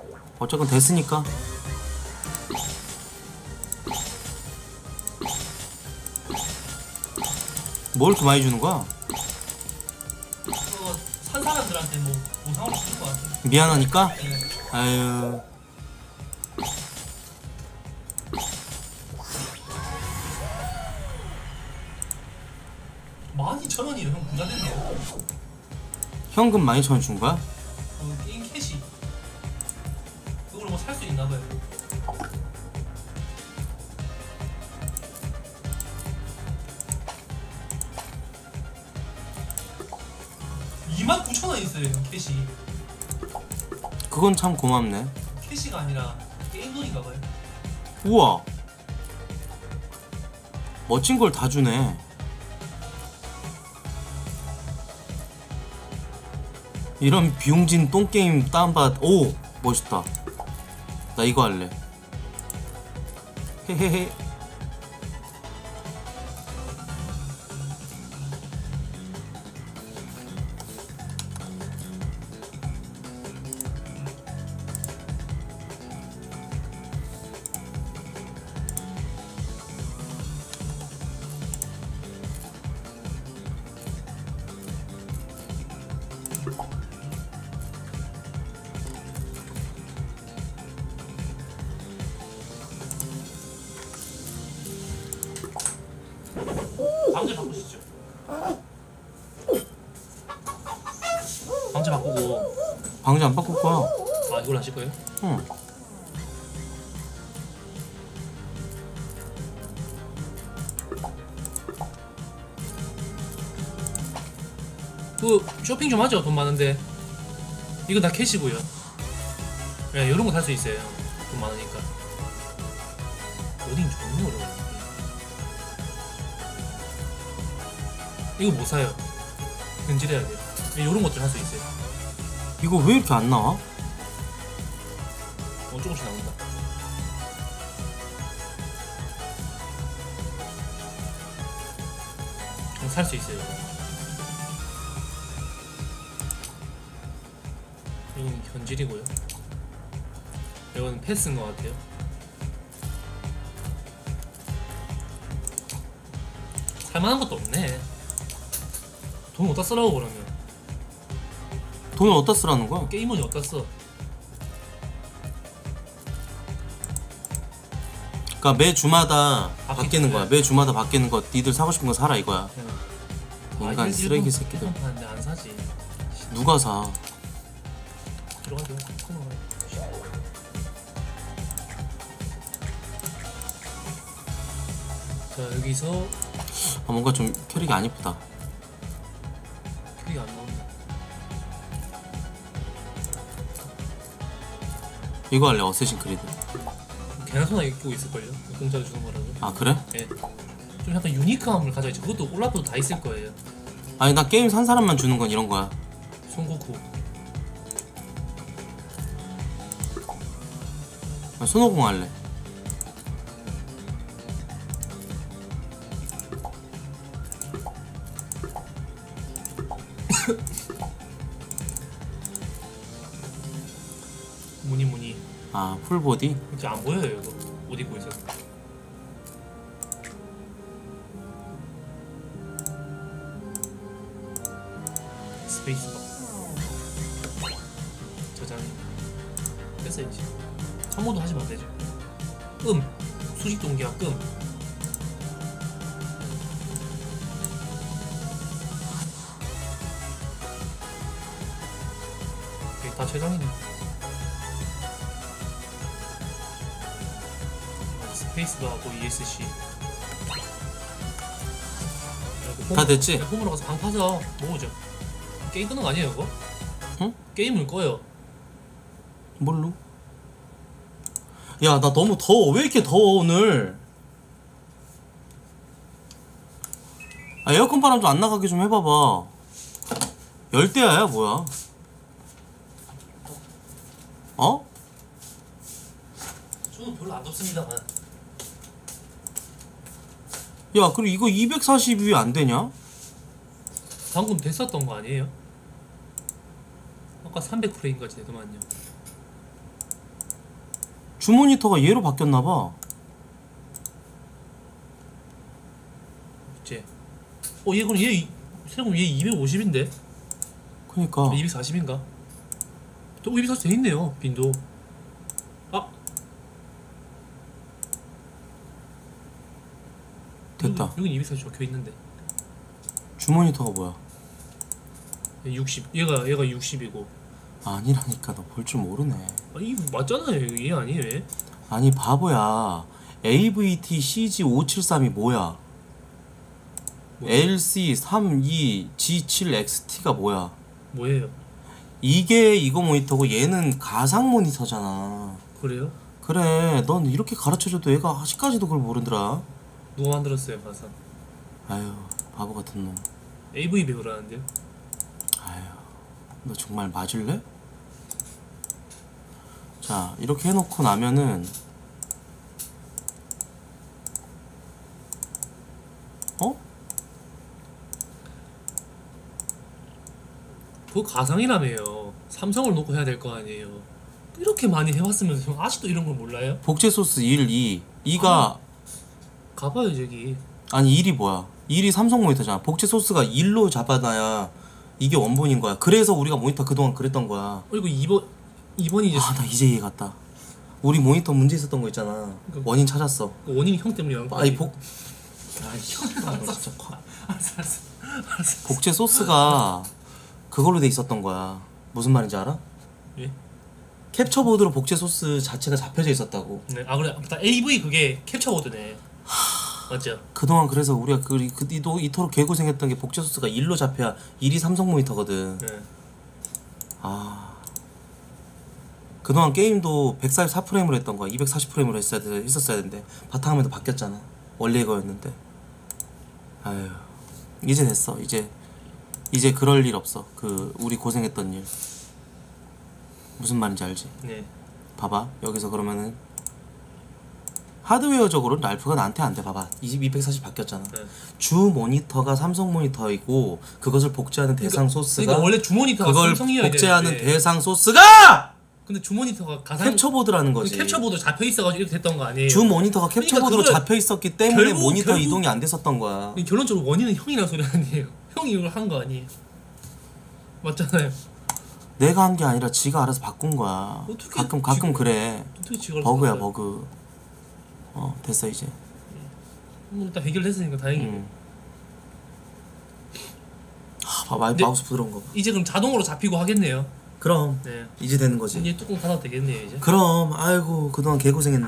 어쨌건 됐으니까. 뭘 이렇게 많이 주는 거야? 산 사람들한테 뭐 보상을 주는 거 같아. 미안하니까? 네. 아유. 12,000원이에요. 형 부자 됐네요. 현금 12,000원 준 거야? 그 게임 캐시. 그걸 뭐 살 수 있나 봐요. $29,000원 있어요, 형 캐시. 그건 참 고맙네. 캐시가 아니라 게임 돈인가 봐요. 우와. 멋진 걸 다 주네. 이런 비용진 똥게임 다운받. 오 멋있다. 나 이거 할래. 헤헤헤. 방제 바꾸시죠. 방제 바꾸고. 방제 안 바꿀 거야. 아, 이걸 하실 거예요? 응. 그 쇼핑 좀 하죠. 돈 많은데. 이건 다 캐시고요. 예, 이런 거 살 수 있어요. 돈 많으니까. 어딘 존나 어려워요. 이거 못 사요. 근질해야 돼요. 이런 것들 할 수 있어요. 이거 왜 이렇게 안 나와? 조금씩 나온다. 살 수 있어요. 이건 견질이고요. 이건 패스인 것 같아요. 살만한 것도 없네. 돈 어디다 쓰라고 그러면. 돈을 어디다 쓰라는 거야? 게임은 어디다 써? 그러니까 매 주마다 바뀌는 거야. 거야. 매 주마다 바뀌는 거. 니들 사고 싶은 거 사라 이거야. 인간 쓰레기 새끼들. 파는데 안 사지. 누가 사? 들어가죠. 자, 여기서 아, 뭔가 좀 캐릭이 안 이쁘다. 크게 안 나온다. 이거 할래. 어쌔신 크리드. 개나 소나 입고 있을걸요? 공짜로 주는 거라서. 아 그래? 예. 좀 약간 유니크함을 가져야지. 그것도 올라프도 다 있을 거예요. 아니 나 게임 산 사람만 주는 건 이런 거야. 손고쿠. 아, 손오공 할래. 무늬. 아 풀보디? 진짜 안 보여요 이거. 옷 입고 있어서. 스페이스바. 저장. 됐어야지. 참모도 하시면 안 되죠. 수직 동기화 이게 다 최장이네. 스페이스도 하고 ESC. 다 됐지? 홈으로 가서 방 파서 모으죠. 게임 끄는 거 아니에요 그거? 응? 게임을 꺼요. 뭘로? 야 나 너무 더워. 왜 이렇게 더워 오늘? 아 에어컨 바람 좀 안 나가게 좀 해봐봐. 열대야야 뭐야? 어? 저는 별로 안 덥습니다만. 야 그리고 이거 240이 안 되냐? 방금 됐었던 거 아니에요? 아까 300프레임까지 되더만요. 주 모니터가 얘로 바뀌었나봐. 이제 얘 그럼 생각보면 얘 250인데 그니까 240인가? 또 240 돼있네요 빈도. 아 됐다. 여긴 240 적혀있는데 주 모니터가 뭐야? 60 얘가 60이고. 아니라니까. 너 볼 줄 모르네. 이거 맞잖아요. 얘 아니에요 얘? 아니 바보야. AVT CG573이 뭐야? LC32G7XT가 뭐야? 뭐예요? 이게 이거 모니터고 얘는 가상 모니터잖아. 그래요? 그래, 넌 이렇게 가르쳐줘도 얘가 아직까지도 그걸 모르더라. 누가 만들었어요 가상? 아유, 바보 같은 놈. AV 배우라는데요? 아유, 너 정말 맞을래? 자, 이렇게 해놓고 나면은 어? 그거 가상이라며요. 삼성을 놓고 해야 될 거 아니에요. 이렇게 많이 해왔으면서 아직도 이런 걸 몰라요? 복제 소스 1, 2 2가 가봐요 저기. 아니 1이 뭐야? 1이 삼성 모니터잖아. 복제 소스가 1로 잡아놔야 이게 원본인 거야. 그래서 우리가 모니터 그동안 그랬던 거야. 이거 2번이 이제 아, 나 이제 이해 갔다. 우리 모니터 문제 있었던 거 있잖아. 원인 찾았어. 원인이 형 때문에 한 거야. 아이 복 진짜 알았어. 복제 소스가 그걸로 돼 있었던 거야. 무슨 말인지 알아? 예? 캡처보드로 복제 소스 자체가 잡혀져 있었다고. 네. 아 그래. 다 AV 그게 캡처보드네. 맞죠? 그동안 그래서 우리가 이토록 개고생했던 게 복제 소스가 1로 잡혀야 1이 삼성 모니터거든. 네. 아, 그동안 게임도 144프레임으로 했던 거야. 240프레임으로 했었어야 되는데 바탕화면도 바뀌었잖아. 원래 이거였는데. 아유, 이제 됐어. 이제 그럴 일 없어. 우리 고생했던 일. 무슨 말인지 알지? 네. 봐봐, 여기서 그러면은 하드웨어적으로는 랄프가 나한테 안 돼. 봐봐, 240 바뀌었잖아. 네. 주 모니터가 삼성 모니터이고 그것을 복제하는 대상 소스가 그러니까 원래 주모니터가 그걸 삼성이어야 복제하는 되는데. 대상 소스가 근데 주모니터가 가상 캡처보드라는 거지. 캡처보드 잡혀 있어가지고 이렇게 됐던 거 아니에요? 주 모니터가 캡처보드로 그러니까 잡혀 있었기 때문에 결국- 모니터 결국- 이동이 안 됐었던 거야. 결론적으로 원인은 형이라는 소리 아니에요? 형이 이걸 한 거 아니에요? 맞잖아요. 내가 한 게 아니라 지가 알아서 바꾼 거야. 어떻게 가끔 그래. 어떻게 지금 버그야 버그. 됐어 이제. 일단 해결됐으니까 다행이고. 봐봐, 근데- 마우스 부드러운 거 봐. 이제 그럼 자동으로 잡히고 하겠네요. 그럼 네. 이제 되는 거지. 이제 뚜껑 닫아도 되겠네요 이제. 그럼 아이고 그동안 개고생했네.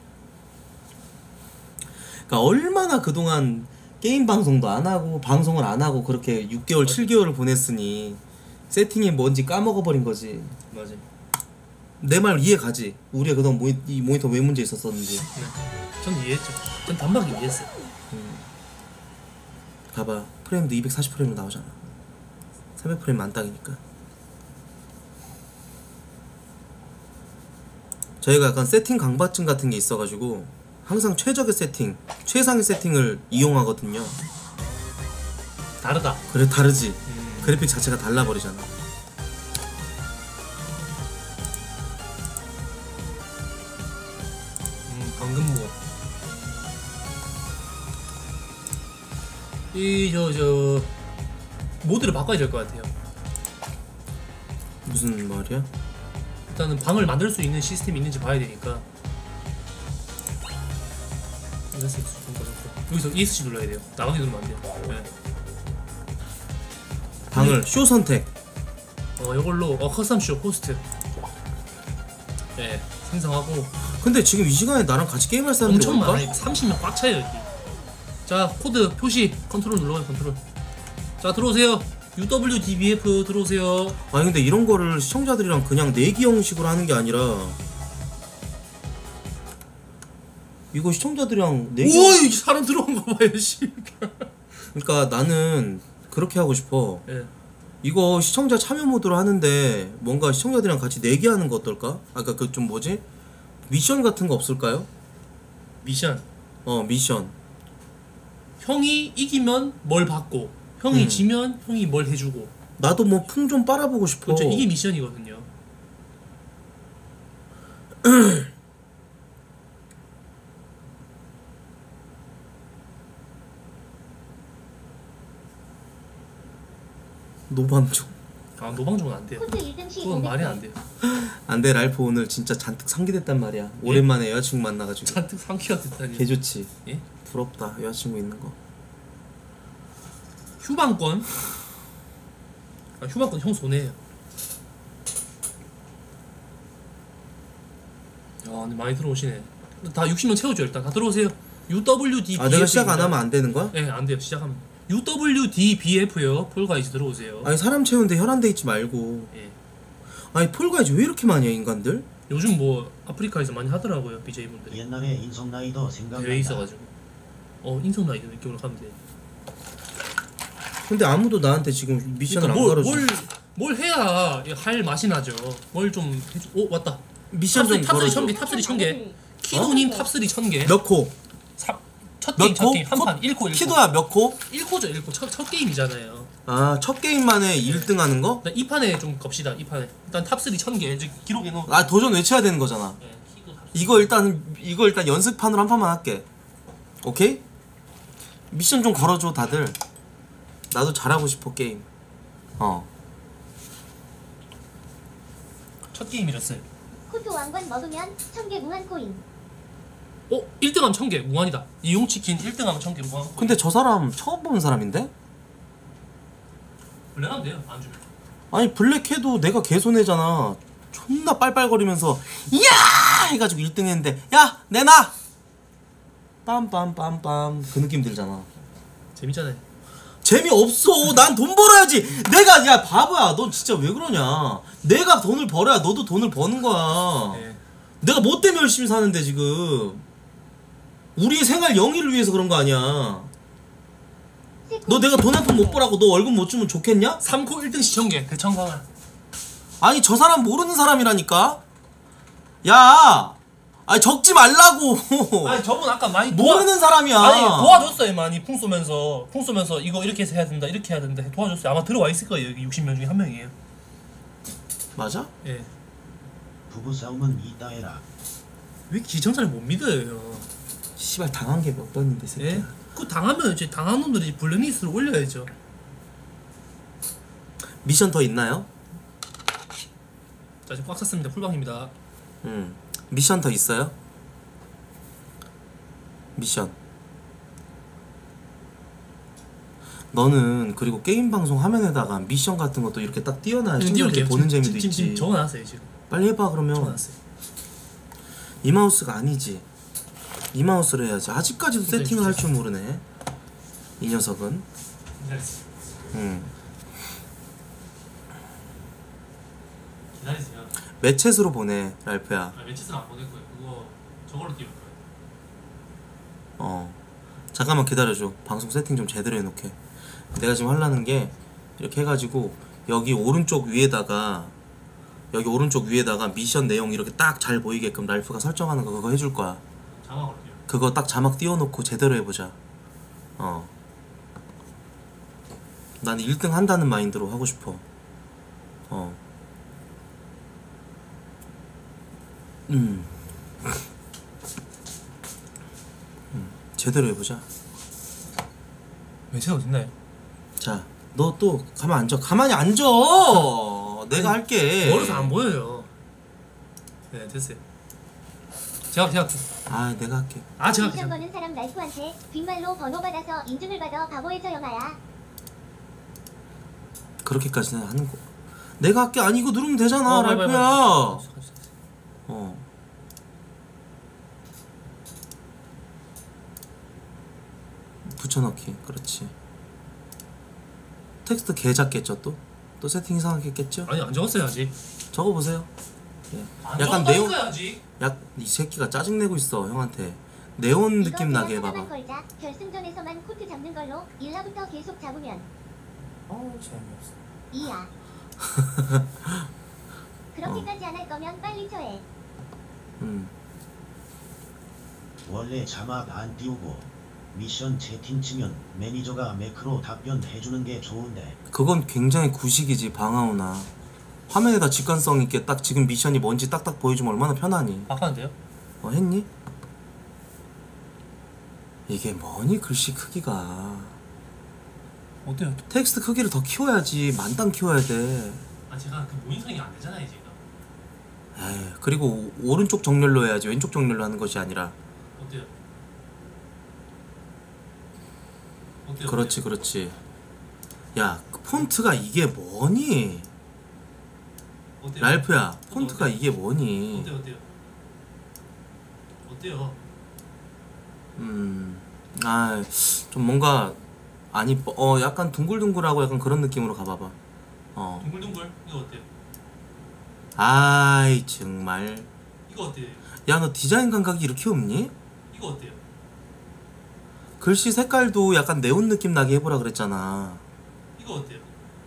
그러니까 얼마나 그동안 게임 방송도 안 하고 방송을 안 하고 그렇게 6개월 7개월을 보냈으니 세팅이 뭔지 까먹어버린 거지. 맞아. 내 말 이해 가지? 우리가 그동안 이 모니터 왜 문제 있었었는지. 네. 전 이해했죠. 전 단박에 이해했어요. 봐봐, 프레임도 240프레임으로 나오잖아. 300프레임 만땅이니까. 저희가 약간 세팅 강박증 같은 게 있어가지고 항상 최적의 세팅, 최상의 세팅을 이용하거든요. 다르다. 그래, 다르지. 그래픽 자체가 달라버리잖아. 방금 저 모드를 바꿔야 될 것 같아요. 무슨 말이야? 일단은 방을 만들 수 있는 시스템이 있는지 봐야 되니까. 여기서 ESC 눌러야 돼요. 나가기 누르면 안 돼요. 네. 방을 쇼 선택. 이걸로 커스텀 쇼 호스트. 네, 생성하고. 근데 지금 이 시간에 나랑 같이 게임할 사람들이 엄청 올까? 많아요. 30명 꽉 차요 여기. 자, 코드 표시 컨트롤 눌러요. 컨트롤. 자, 들어오세요. UWDBF 들어오세요. 아니 근데 이런 거를 시청자들이랑 그냥 내기 형식으로 하는 게 아니라 이거 시청자들이랑 내기 우와, 이 사람 들어온 거 봐요, 씨. 그러니까 나는 그렇게 하고 싶어. 예. 이거 시청자 참여 모드로 하는데 뭔가 시청자들이랑 같이 내기하는 거 어떨까? 아까 그 좀 뭐지? 미션 같은 거 없을까요? 미션. 미션. 형이 이기면 뭘 받고, 형이 지면 형이 뭘 해주고. 나도 뭐 풍 좀 빨아보고 싶어. 그렇죠. 이게 미션이거든요. 노방종. 아 노방종은 안 돼요. 코트 1등 시 그건 말이 안 돼요. 안돼 랄프 오늘 진짜 잔뜩 상기됐단 말이야. 오랜만에 여자친구 만나가지고. 잔뜩 상쾌가 됐다니. 개 좋지. 예? 부럽다 여자친구 있는 거. 휴방권? 아 휴방권 형 손해예요. 야 근데 많이 들어오시네. 다 60명 채우죠 일단. 다 들어오세요. UWD. 아 내가 시작 안 하면 안 되는 거야? 네, 안 돼요. 시작하면. UWDBF요. 폴가이즈 들어오세요. 아니 사람 채우는데 혈안돼 있지 말고. 예. 아니 폴가이즈 왜 이렇게 많이 해 인간들? 요즘 뭐 아프리카에서 많이 하더라고요 BJ분들이. 옛날에 인성라이더 생각난다. 대회 있어가지고. 인성라이드 느낌으로 가면 돼. 근데 아무도 나한테 지금 미션을 그러니까 안 걸어줘. 뭘 해야 할 맛이 나죠. 뭘 좀 해줘. 오 왔다. 미션 좀 탑3 걸어줘. 1000개, 탑3 1000개. 키도님 탑3 1000개. 몇 코? 첫 몇 게임, 첫 코? 게임. 한 판 1코 1코. 키도야 몇 코? 1코죠, 1코. 첫 게임이잖아요. 아 첫 게임만에 1등 하는 거? 일단 이 판에 좀 겁시다. 이 판에. 일단 탑3 1000개. 이제 기록에 넣어. 아 도전 외쳐야 되는 거잖아. 네, 키도 탑3. 이거 일단 연습판으로 한 판만 할게. 오케이? 미션 좀 걸어줘 다들. 나도 잘하고 싶어 게임. 첫 게임이랬어요. 코트 왕관 먹으면 1000개 무한 코인. 1등하면 1000개 무한이다. 이용치킨 1등하면 1000개 무한. 근데 저 사람 처음 보는 사람인데? 블랙하면 돼요. 안 주면. 아니 블랙해도 내가 개손해잖아. 존나 빨빨거리면서 이야 해가지고 1등 했는데 야 내놔 빰빰빰빰 그 느낌 들잖아. 재밌잖아요. 재미없어. 난 돈 벌어야지. 내가 야 바보야 너 진짜 왜 그러냐. 내가 돈을 벌어야 너도 돈을 버는 거야. 네. 내가 뭐 때문에 열심히 사는데 지금 우리의 생활 영위를 위해서 그런 거 아니야. 너 내가 돈 한 푼 못 벌라고 너 월급 못 주면 좋겠냐? 3코 1등 시청계 대청광을. 아니 저 사람 모르는 사람이라니까. 야 아니 적지 말라고. 아니 저분 아까 많이 모르는 사람이야. 아니 도와줬어요. 많이 풍 쏘면서 이거 이렇게 해야 된다 이렇게 해야 된다 도와줬어요. 아마 들어와 있을 거예요. 여기 60명 중에 한 명이에요. 맞아? 예. 부부싸움은 이따 해라. 왜 기청자를 못 믿어요? 씨발 당한 게 몇 번인데 새끼야. 예? 그 당하면 이제 당한 놈들이 블랙리스트를 올려야죠. 미션 더 있나요? 자 지금 꽉 찼습니다. 풀방입니다. 미션 더 있어요? 미션. 너는 그리고 게임 방송 화면에다가 미션 같은 것도 이렇게 딱 띄워놔야 친구들이 보는 재미도 있지. 지금 적어놨어요 지금. 빨리 해봐 그러면. 적어놨어요. 이 마우스가 아니지. 이 마우스로 해야지. 아직까지도 세팅을 할 줄 모르네 이 녀석은. 기다리세요. 매챗으로 보내 랄프야. 매치스는 안 보낼 거예요. 그거 저걸로 띄울 거예요. 잠깐만 기다려줘. 방송 세팅 좀 제대로 해놓게. 내가 지금 하려는 게 이렇게 해가지고 여기 오른쪽 위에다가 미션 내용 이렇게 딱 잘 보이게끔 랄프가 설정하는 거 그거 해줄 거야. 자막으로 띄워. 그거 딱 자막 띄워놓고 제대로 해보자. 난 1등 한다는 마인드로 하고 싶어. 제대로 해보자. 매치스 어딨나요? 자, 너 또 가만 앉아. 가만히 앉아. 내가 할게. 멀어서 안 보여요. 네 됐어요. 제가 아, 내가 할게. 제가 미션 거는 사람 랄프한테 뒷말로 번호 받아서 인증을 받아 바보의 저 영아야. 그렇게까지는 하는 거. 내가 할게. 아니 이거 누르면 되잖아, 빨리, 랄프야. 붙여넣기. 그렇지. 텍스트 개 작겠죠 또? 또 세팅 이상하게 했겠죠? 아니 안 적었어요 아직. 적어보세요. 예. 안 약간 적었다니까요, 네온. 아직. 이 새끼가 짜증내고 있어 형한테. 네온 이거 느낌 나게 그냥 해봐봐. 하나만 걸자. 결승전에서만 코트 잡는 걸로 1라부터 계속 잡으면 재미없어. 이야. 그렇게까지 안 할 거면 빨리 쳐해. 원래 자막 안 띄우고 미션 채팅 치면 매니저가 매크로 답변해주는 게 좋은데. 그건 굉장히 구식이지 방아오나. 화면에다 직관성 있게 딱 지금 미션이 뭔지 딱딱 보여주면 얼마나 편하니. 바꿨는데요? 했니? 이게 뭐니 글씨 크기가. 어때요? 텍스트 크기를 더 키워야지. 만땅 키워야 돼. 아 제가 그 모니터링이 안 되잖아요 지금. 에이, 그리고 오른쪽 정렬로 해야지. 왼쪽 정렬로 하는 것이 아니라. 어때요? 어때요? 그렇지, 그렇지. 야, 그 폰트가 이게 뭐니? 어때요? 랄프야, 폰트가 이게 뭐니? 어때요? 어때요? 아, 좀 뭔가 안 이뻐. 약간 둥글둥글하고 약간 그런 느낌으로 가봐봐. 둥글둥글 이거 어때요? 아이, 정말. 이거 어때요? 야, 너 디자인 감각이 이렇게 없니? 이거 어때요? 글씨 색깔도 약간 네온 느낌 나게 해보라 그랬잖아. 이거 어때요?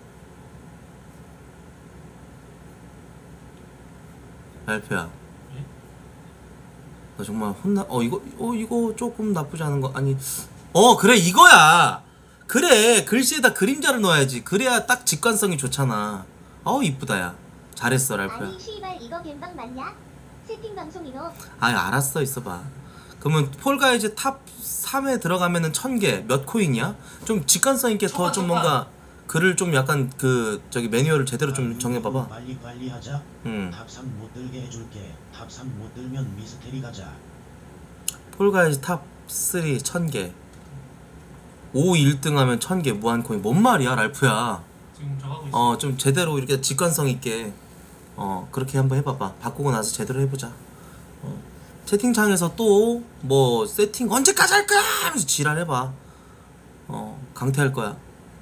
랄프야, 예? 너 정말 이거 조금 나쁘지 않은 거 아니? 그래, 이거야. 그래, 글씨에다 그림자를 넣어야지. 그래야 딱 직관성이 좋잖아. 이쁘다. 야, 잘했어 랄프야. 아니 시발 이거 갬방 맞냐? 채팅 방송이노. 아이, 알았어, 있어봐. 그러면 폴가이즈 탑 3에 들어가면은 1000개 몇 코인이야? 좀 직관성 있게 더 좀 뭔가 글을 좀 약간 그 저기 매뉴얼을 제대로 좀 정해봐봐. 빨리 하자. 응. 탑3 못 들게 해줄게. 탑3 못 들면 미스테리 가자. 폴가이즈 탑 3 1000개 5 1등 하면 1000개 무한코인. 뭔 말이야 랄프야. 지금 저하고 있어요. 좀 제대로 이렇게 직관성 있게 그렇게 한번 해봐봐. 바꾸고 나서 제대로 해보자. 채팅창에서 또 뭐 세팅 언제까지 할 거야 하면서 지랄해봐. 강퇴할 거야.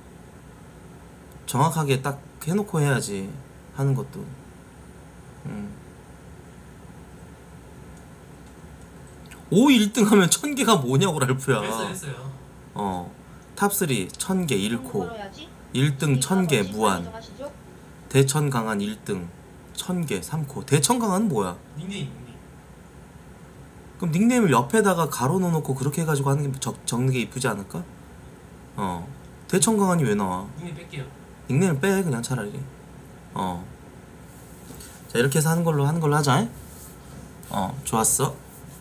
정확하게 딱 해놓고 해야지 하는 것도. 5 1등 하면 1000개가 뭐냐고 랄프야. 했어요. 탑3 1000개 1코 1등 1000개 무한 대천 강한 1등 1000개 3코. 대천 강한 뭐야? 닉네임. 그럼 닉네임을 옆에다가 가로 넣어놓고 그렇게 해가지고 하는 게 적는 게 이쁘지 않을까? 대천 강한이 왜 나와? 닉네임 뺄게요. 닉네임 빼 그냥 차라리. 자, 이렇게 해서 하는 걸로 하자. 좋았어.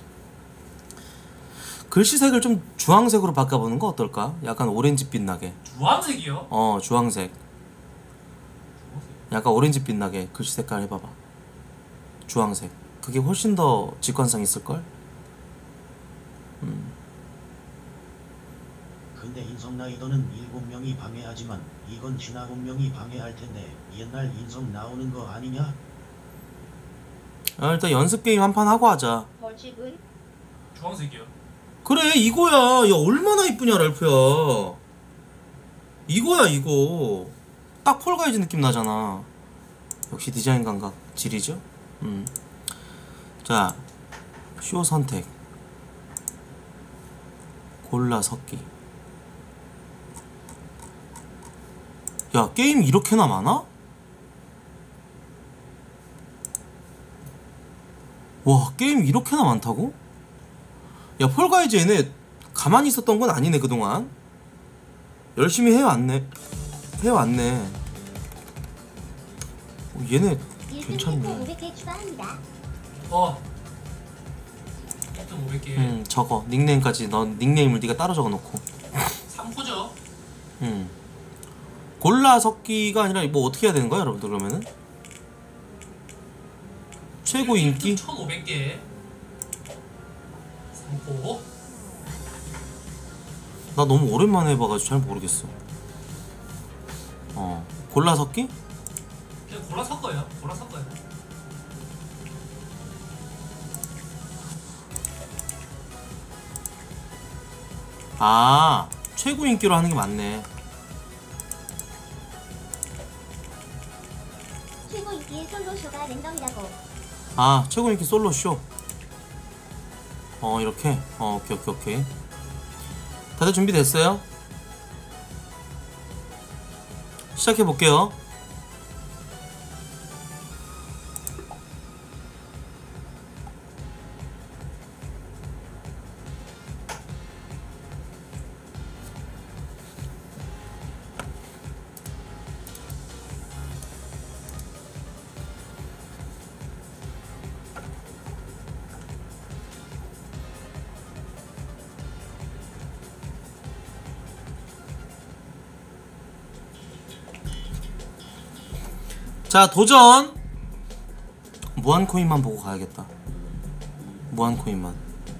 글씨색을 좀 주황색으로 바꿔보는 거 어떨까? 약간 오렌지빛 나게. 주황색이요? 주황색. 약간 오렌지빛 나게 글씨 색깔 해봐봐. 주황색. 그게 훨씬 더 직관성 있을걸? 근데 인성 라이더는 7명이 방해하지만 이건 59명이 방해할 텐데 옛날 인성 나오는 거 아니냐? 일단 연습 게임 한 판 하고 하자. 벌칙은? 주황색이요. 그래, 이거야. 야, 얼마나 이쁘냐 랄프야. 이거야 이거. 딱 폴가이즈 느낌 나잖아. 역시 디자인 감각 지리죠? 자, 쇼 선택 골라 섞기. 야, 게임 이렇게나 많아? 와, 게임 이렇게나 많다고? 야, 폴가이즈 얘네 가만히 있었던 건 아니네 그동안. 열심히 해왔네. 얘네 1등 괜찮네. 500개 추가합니다. 500개. 적어. 닉네임까지. 넌 닉네임을 네가 따로 적어놓고. 3포죠. 골라 섞기가 아니라 뭐 어떻게 해야 되는 거야 여러분들 그러면은? 최고 인기? 1500개. 3포. 나 너무 오랜만에 해봐가지고 잘 모르겠어. 골라 섞기? 그냥 골라 섞어요. 아, 최고 인기로 하는 게 맞네. 최고 인기의 솔로쇼가 랜덤이라고. 아, 최고 인기 솔로 쇼. 이렇게. 오케이. 다들 준비됐어요? 시작해 볼게요. 자 도전. 무한코인만 보고 가야겠다. 무한코인만.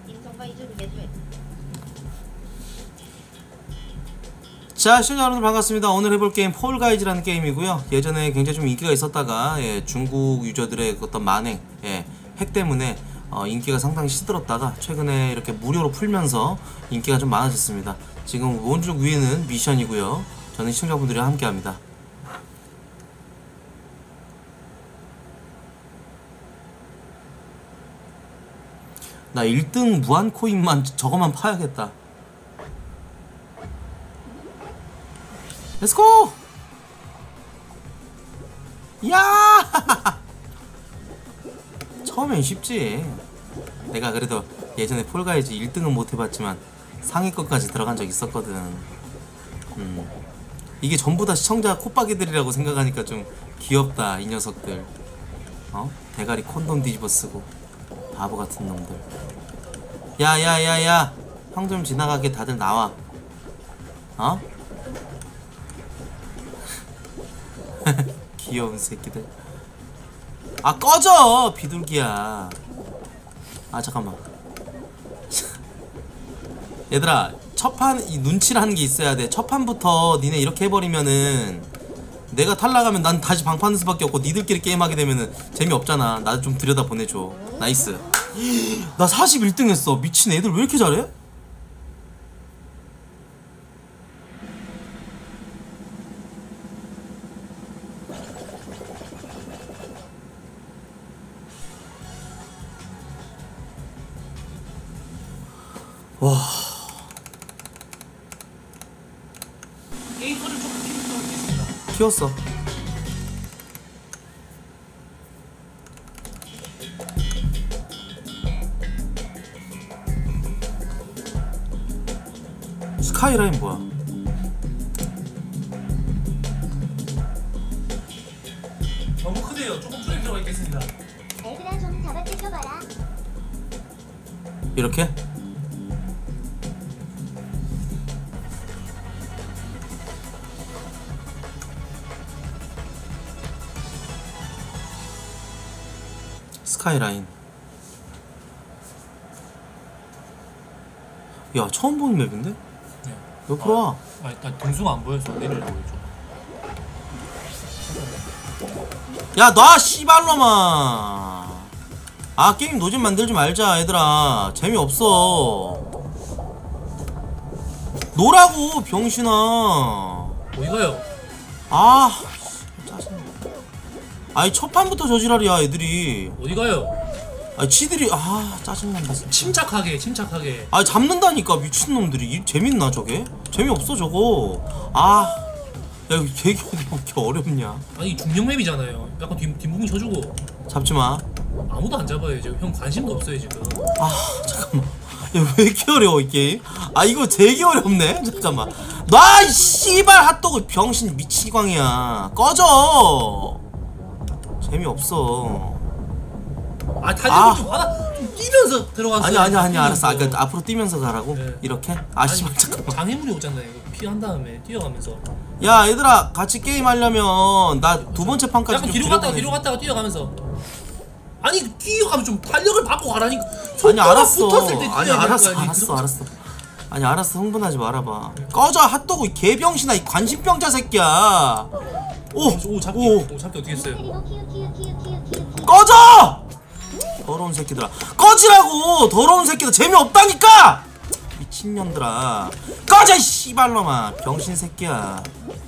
자 시청자 여러분들 반갑습니다. 오늘 해볼 게임 폴가이즈라는 게임이고요. 예전에 굉장히 좀 인기가 있었다가 중국 유저들의 어떤 만행 핵 때문에 인기가 상당히 시들었다가 최근에 이렇게 무료로 풀면서 인기가 좀 많아졌습니다. 지금 오른쪽 위에는 미션이고요. 저는 시청자분들이랑 함께합니다. 나 1등 무한코인만 저거만 파야겠다. 렛츠고! 야! 처음엔 쉽지. 내가 그래도 예전에 폴가이즈 1등은 못 해봤지만 상위권까지 들어간 적 있었거든. 이게 전부 다 시청자 콧박이들이라고 생각하니까 좀 귀엽다 이 녀석들. 대가리 콘돔 뒤집어 쓰고 바보 같은 놈들. 야야야야, 형 좀 지나가게 다들 나와. 귀여운 새끼들. 아 꺼져 비둘기야. 아 잠깐만. 얘들아 첫판 이 눈치라는 게 있어야 돼. 첫판부터 니네 이렇게 해버리면은 내가 탈락하면 난 다시 방파는 수밖에 없고 니들끼리 게임하게 되면은 재미없잖아. 나 좀 들여다 보내줘. 나이스. 나 41등 했어. 미친 애들 왜 이렇게 잘해? 와. 게임 소리를 조금 키우겠습니다. 키웠어. 스카이라인 뭐야? 너무 크네요. 조금 프레임 들어가 있겠습니다. 애들아 좀 잡아채줘봐라. 이렇게? 스카이라인. 야 처음 보는 맵인데? 네. 옆으로 와. 나 등수가 안 보여서 내리려고 했죠. 야 놔 씨발놈아. 아 게임 노잼 만들지 말자 얘들아. 재미없어. 노라고 병신아. 어디 가요? 아 짜증나. 아니 첫판부터 저지랄이야 애들이. 어디 가요? 아니 지들이 짜증난다 진짜. 침착하게. 아 잡는다니까 미친놈들이. 재밌나 저게? 재미없어 저거. 야 이거 되게 어렵냐. 아니 중력 맵이잖아요. 약간 뒷부분 쳐주고. 잡지마. 아무도 안 잡아요 지금. 형 관심도 없어요 지금. 잠깐만. 야, 왜 이렇게 어려워 이 게임? 이거 되게 어렵네. 잠깐만. 놔 이 씨발 핫도그 병신 미치광이야. 꺼져. 재미없어. 달려고 좀 받아. 좀 뛰면서 들어가서. 아니 알았어. 앞으로 뛰면서 가라고? 네. 이렇게? 씨발 잠깐만. 장애물이 오잖아요. 이거 피한 다음에 뛰어가면서. 야 얘들아 같이 게임 하려면 나 두 번째 판까지 약간 좀 뒤로 갔다가 뛰어가면서. 아니 뛰어가면 좀 탄력을 받고 가라니까. 아니 알았어. 붙었을 때 아니 뛰어야 알았어. 되는 거 아니야? 아니 알았어. 흥분하지 말아봐. 꺼져 핫도그 이 개병신아 이 관심병자 새끼야. 잡기 어떻게 했어요? 테리도 키우. 꺼져! 더러운 새끼들아. 꺼지라고! 더러운 새끼들 재미없다니까! 미친년들아. 꺼져 이 씨발놈아. 병신 새끼야.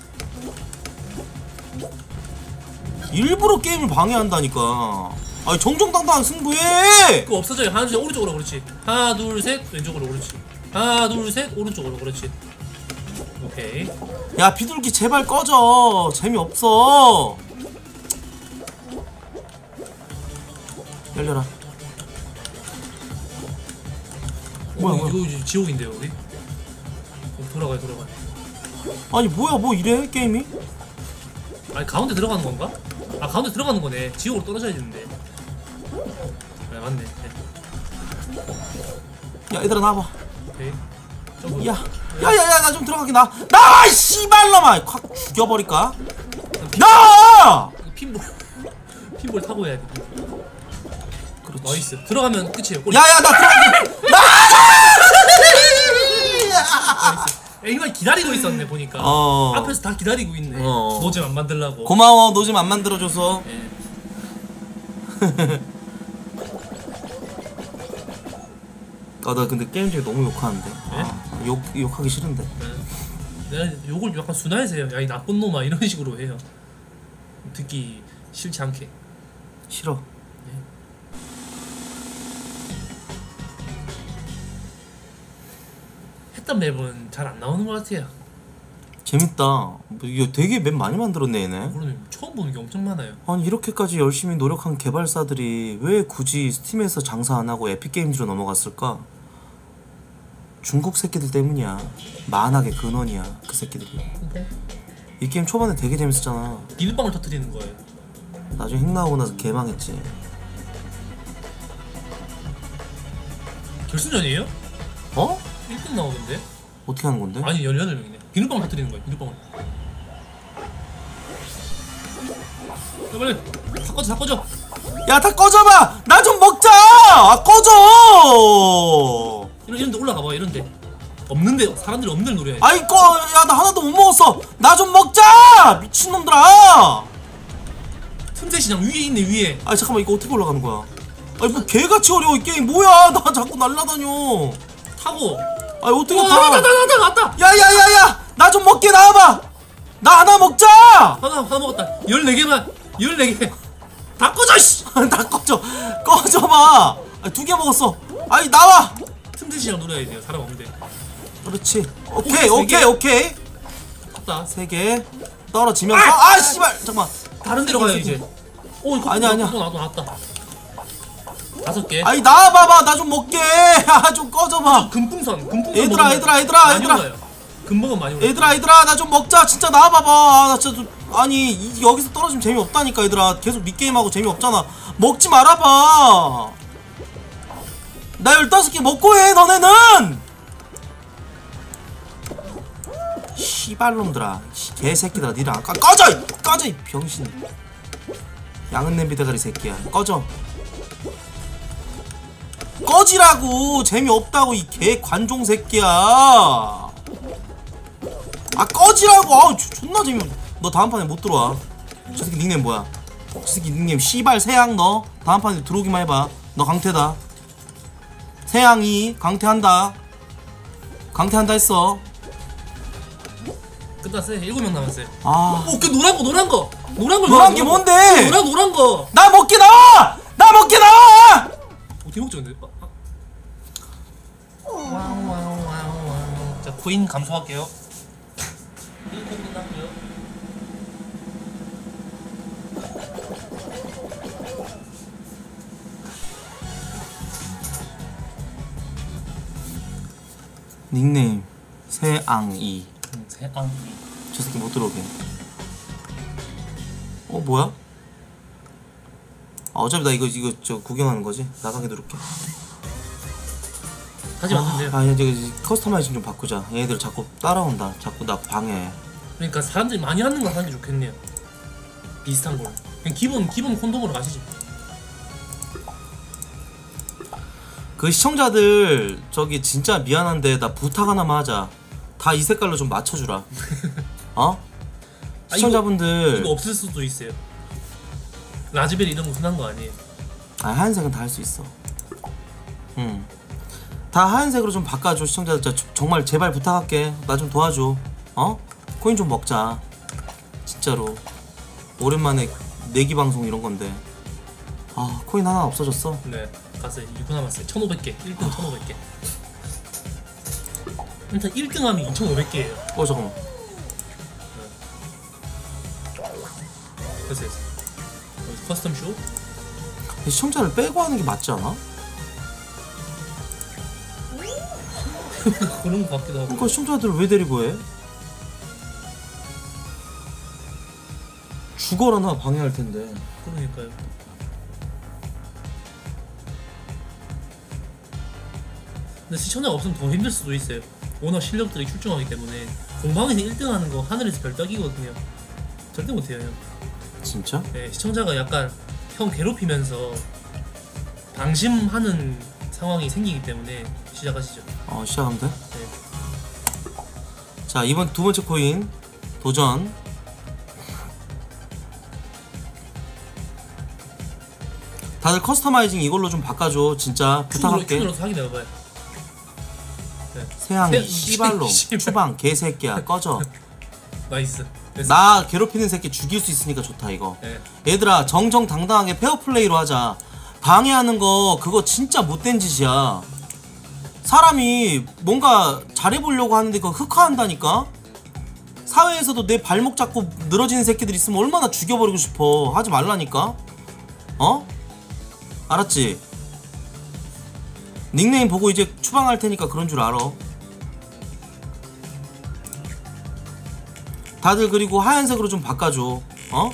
일부러 게임을 방해한다니까. 정정당당한 승부해! 그거 없어져요. 하나 둘 셋 오른쪽으로 그렇지. 하나 둘 셋 왼쪽으로 그렇지. 하나 둘 셋 오른쪽으로 그렇지. 오케이. 야 비둘기 제발 꺼져. 재미없어. 열려라. 뭐야. 이거 이제 지옥인데요 우리? 돌아가요. 아니 뭐야 뭐 이래 게임이? 아니 가운데 들어가는 건가? 가운데 들어가는 거네. 지옥으로 떨어져야 되는데. 맞네. 네. 야 얘들아 나와봐. 오케이. 야야야야 나 좀 들어가게 나와 이 씨발놈아. 확 죽여버릴까? 나! 핀볼 핀볼 타고 해야 돼. 그렇지. 나이스. 들어가면 끝이에요. 골. 야야 나 들어가게. 이만 기다리고 있었네 보니까. 앞에서 다 기다리고 있네. 노잼 안 만들라고. 고마워 노즘 안 만들어줘서. 예. 나 근데 게임 중에 너무 욕하는데. 욕하기 싫은데. 내가 욕을 약간 순화해서 해요. 야 이 나쁜 놈아 이런 식으로 해요. 듣기 싫지 않게. 싫어. 했던 맵은 잘 안 나오는 것 같아요. 재밌다. 이거 되게 맵 많이 만들었네 얘네. 그러네. 처음 보는 게 엄청 많아요. 아니 이렇게까지 열심히 노력한 개발사들이 왜 굳이 스팀에서 장사 안 하고 에픽게임즈로 넘어갔을까? 중국 새끼들 때문이야. 만악의 근원이야 그 새끼들이. 이 게임 초반에 되게 재밌었잖아. 비눗방울 터뜨리는 거예요. 나중에 핵 나오고 나서 개망했지. 결승전이에요? 어? 1등 나오는데? 어떻게 하는 건데? 아니 18명이네. 비눗방울 터뜨리는 거예요. 비눗방울. 야 빨리 다 꺼져 다 꺼져. 야 다 꺼져봐! 나 좀 먹자! 아 꺼져! 이런데 올라가 봐. 이런데 없는데 사람들이 없는 데를 노려야지. 아이 야 나 하나도 못 먹었어! 나 좀 먹자! 미친놈들아! 틈새 시장 위에 있네 위에. 아 잠깐만 이거 어떻게 올라가는 거야? 아니 뭐 개같이 어려워 이 게임 뭐야 나 자꾸 날라다녀. 타고. 아니 어떻게 와 타? 나왔다. 야야야야 나 좀 먹게 나와봐. 나 하나 먹자. 하나 먹었다. 14개만 14개. 다 꺼져 씨. 다 꺼져봐. 아니 2개 먹었어. 아니 나와. 틈새 시장 노려야 돼요. 사람 없는데. 그렇지. 세 개. 오케이 갔다. 3개 떨어지면서 아 씨발 잠깐만. 다른 데로 가요 이제. 오 이거 아니야. 나도 나왔다. 5개. 아니 나와봐봐 나 좀 먹게. 아 좀 꺼져봐. 금풍선 얘들아 금먹은 많이 올라. 얘들아 나 좀 먹자 진짜 나와봐봐. 아, 나 진짜 아니 여기서 떨어지면 재미없다니까 얘들아. 계속 닉게임하고 재미없잖아. 먹지 말아봐. 나 15개 먹고 해 너네는. 씨발놈들아 개새끼들아 니들 안 꺼져 이 병신. 양은 냄비 대가리 새끼야 꺼져. 꺼지라고. 재미없다고 이 개 관종 새끼야. 아 꺼지라고. 아우 존나 재미없. 너 다음 판에 못 들어와. 저 새끼 닉네임 뭐야? 저 새끼 닉네임 씨발 세양. 너 다음 판에 들어오기만 해봐. 너 강태다. 세양이 강태한다 했어. 끝났어요. 7명 남았어요. 아 오, 그 노란 거. 노란 게 뭔데? 노란 거. 나 먹게 나와. 어떻게 먹죠 근데? 와우. 자 코인 감소할게요. 1코 끝났고요. 닉네임 세앙이. 새앙이. 저 새끼 못 들어오게. 뭐야? 아 어차피 나 이거 저 구경하는 거지. 나가게 누를게. 다시 만든대요. 아 이제 커스터마이징 좀 바꾸자. 얘네들 자꾸 따라온다. 자꾸 나 방해. 그러니까 사람들이 많이 하는 거 하는 게 좋겠네요. 비슷한 걸. 그냥 기본 콘돔으로 가시죠. 그 시청자들 저기 진짜 미안한데 나 부탁 하나만 하자. 다 이 색깔로 좀 맞춰주라. 시청자분들 이거 없을 수도 있어요. 라즈베리 이런 거 흔한 거 아니에요. 하얀색은 다 할 수 있어. 다 하얀색으로 좀 바꿔줘. 시청자들 정말 제발 부탁할게. 나 좀 도와줘. 코인 좀 먹자. 진짜로 오랜만에 내기 방송 이런 건데. 코인 하나 없어졌어. 네, 갔어요. 6분 남았어요. 1,500개. 1등 1,500개. 일단 1등 하면 2,500개예요. 잠깐만. 됐어요. 커스텀 쇼? 시청자를 빼고 하는 게 맞지 않아? 그런 거 같기도 하고. 그러니까 시청자들을 왜 데리고 해? 죽어라 나 방해할 텐데. 그러니까요. 근데 시청자가 없으면 더 힘들 수도 있어요. 워낙 실력들이 출중하기 때문에 공방에서 1등 하는 거 하늘에서 별 따기거든요. 절대 못해요 형. 진짜? 네, 시청자가 약간 형 괴롭히면서 방심하는 상황이 생기기 때문에 시작하시죠. 시작하면 돼? 네. 자, 이번 두 번째 코인 도전. 다들 커스터마이징 이걸로 좀 바꿔줘. 진짜 부탁할게. 큐 눌러서 확인해봐요. 세상에 세- 씨발로 씨발. 추방 개새끼야 꺼져. 나이스. 됐어. 나 괴롭히는 새끼 죽일 수 있으니까 좋다 이거. 네. 얘들아 정정당당하게 페어플레이로 하자. 방해하는 거 그거 진짜 못된 짓이야. 사람이 뭔가 잘해보려고 하는데 그거 흑화한다니까. 사회에서도 내 발목 잡고 늘어지는 새끼들 있으면 얼마나 죽여버리고 싶어. 하지 말라니까. 어? 알았지? 닉네임 보고 이제 추방할 테니까 그런 줄 알아. 다들 그리고 하얀색으로 좀 바꿔줘. 어?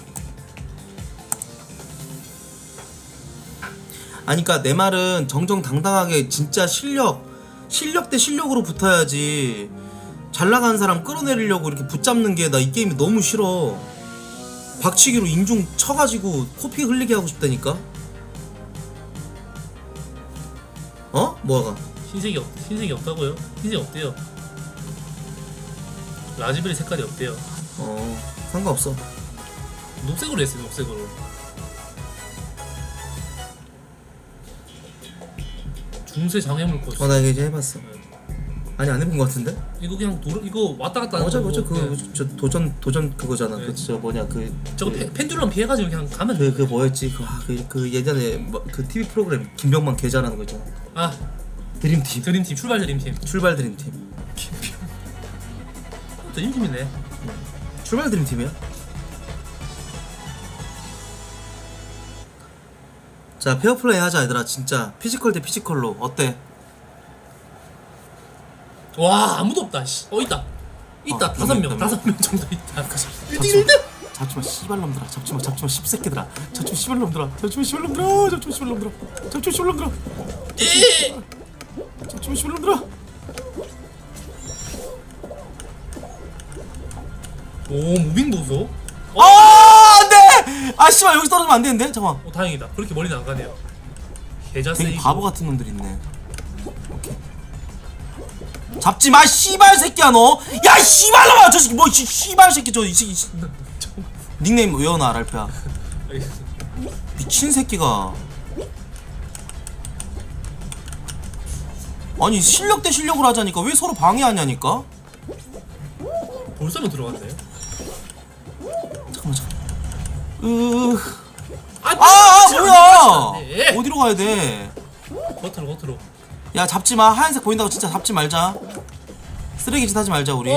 아니까 내 말은 정정당당하게 진짜 실력 대 실력으로 붙어야지. 잘 나가는 사람 끌어내리려고 이렇게 붙잡는 게 나 이 게임이 너무 싫어. 박치기로 인중 쳐가지고 코피 흘리게 하고 싶다니까. 어? 뭐가? 흰색이 없다고요? 흰색 없대요. 라즈베리 색깔이 없대요. 상관없어. 녹색으로 했어요. 녹색으로. 중세 장애물 코스. 나 이거 이제 해봤어. 아니 안 해본 것 같은데? 이거 그냥 이거 왔다 갔다 하는 어제 거고. 저 도전 그거잖아. 네. 그 저 뭐냐 저거 펜듈럼 피해가지고 그냥 가면 그 뭐였지? 그 예전에 그 TV 프로그램 김병만 개 잘하는 거 있잖아. 아 드림팀. 드림팀 출발 드림팀. 출발 드림팀. 드림팀이네. 출발 드림팀이야? 자 페어플레이 하자 얘들아. 진짜 피지컬 대 피지컬로 어때? 와 아무도 없다. 씨. 있다. 있다. 다섯 명 정도 있다. 1등 1등. 잡지마 씨발놈들아. 잡지마 씹새끼들아. 잡지마 씨발놈들아. 잡지마 씨발놈들아. 오 무빙 보소. 안돼. 씨발 여기서 떨어지면 안 되는데. 잠깐. 다행이다. 그렇게 멀리는 안 가네요. 계좌 되게 세이브. 바보 같은 놈들 있네. 오케이. 잡지마 씨발 새끼야 너. 야 씨발놈아 저 새끼 뭐 씨발 새끼 저 이 새끼. 닉네임 외워놔 랄프야. 미친 새끼가. 아니 실력 대 실력으로 하자니까 왜 서로 방해하냐니까. 벌써면 들어갔네. 잠깐만. 뭐야? 네. 어디로 가야 돼? 겉으로. 야 잡지마. 하얀색 보인다고 진짜 잡지 말자. 쓰레기짓 하지 말자 우리.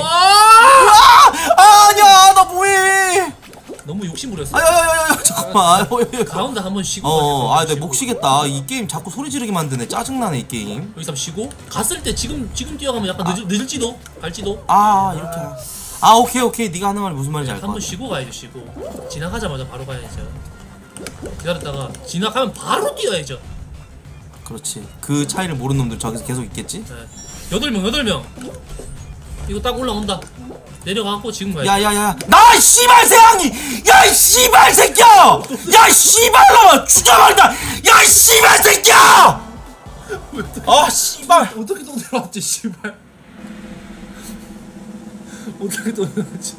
아니야 나 뭐해? 너무 욕심 부렸어. 야야야야 잠깐만. 가운데 한번 쉬고. 내 목 쉬겠다. 이 게임 자꾸 소리 지르게 만드네. 짜증나네 이 게임. 여기서 한번 쉬고 갔을 때 지금 뛰어가면 약간 늦을지도 갈지도. 이렇게. 오케이. 네가 하는 말 무슨 말인지 알 것 한번 같아. 쉬고 가야죠. 쉬고 지나가자마자 바로 가야죠. 기다렸다가 지나가면 바로 뛰어야죠. 그렇지. 그 차이를 모르는 놈들 저기서 계속 있겠지? 네. 8명 이거 딱 올라온다. 내려가고 지금 가야지. 야야야 나 씨발 세상이. 야 씨발 새끼야. 야 씨발놈아 죽여버린다. 야 씨발 새끼야. 씨발. 어떻게 또 내려왔지 씨발. 어떻게 또 내려왔지.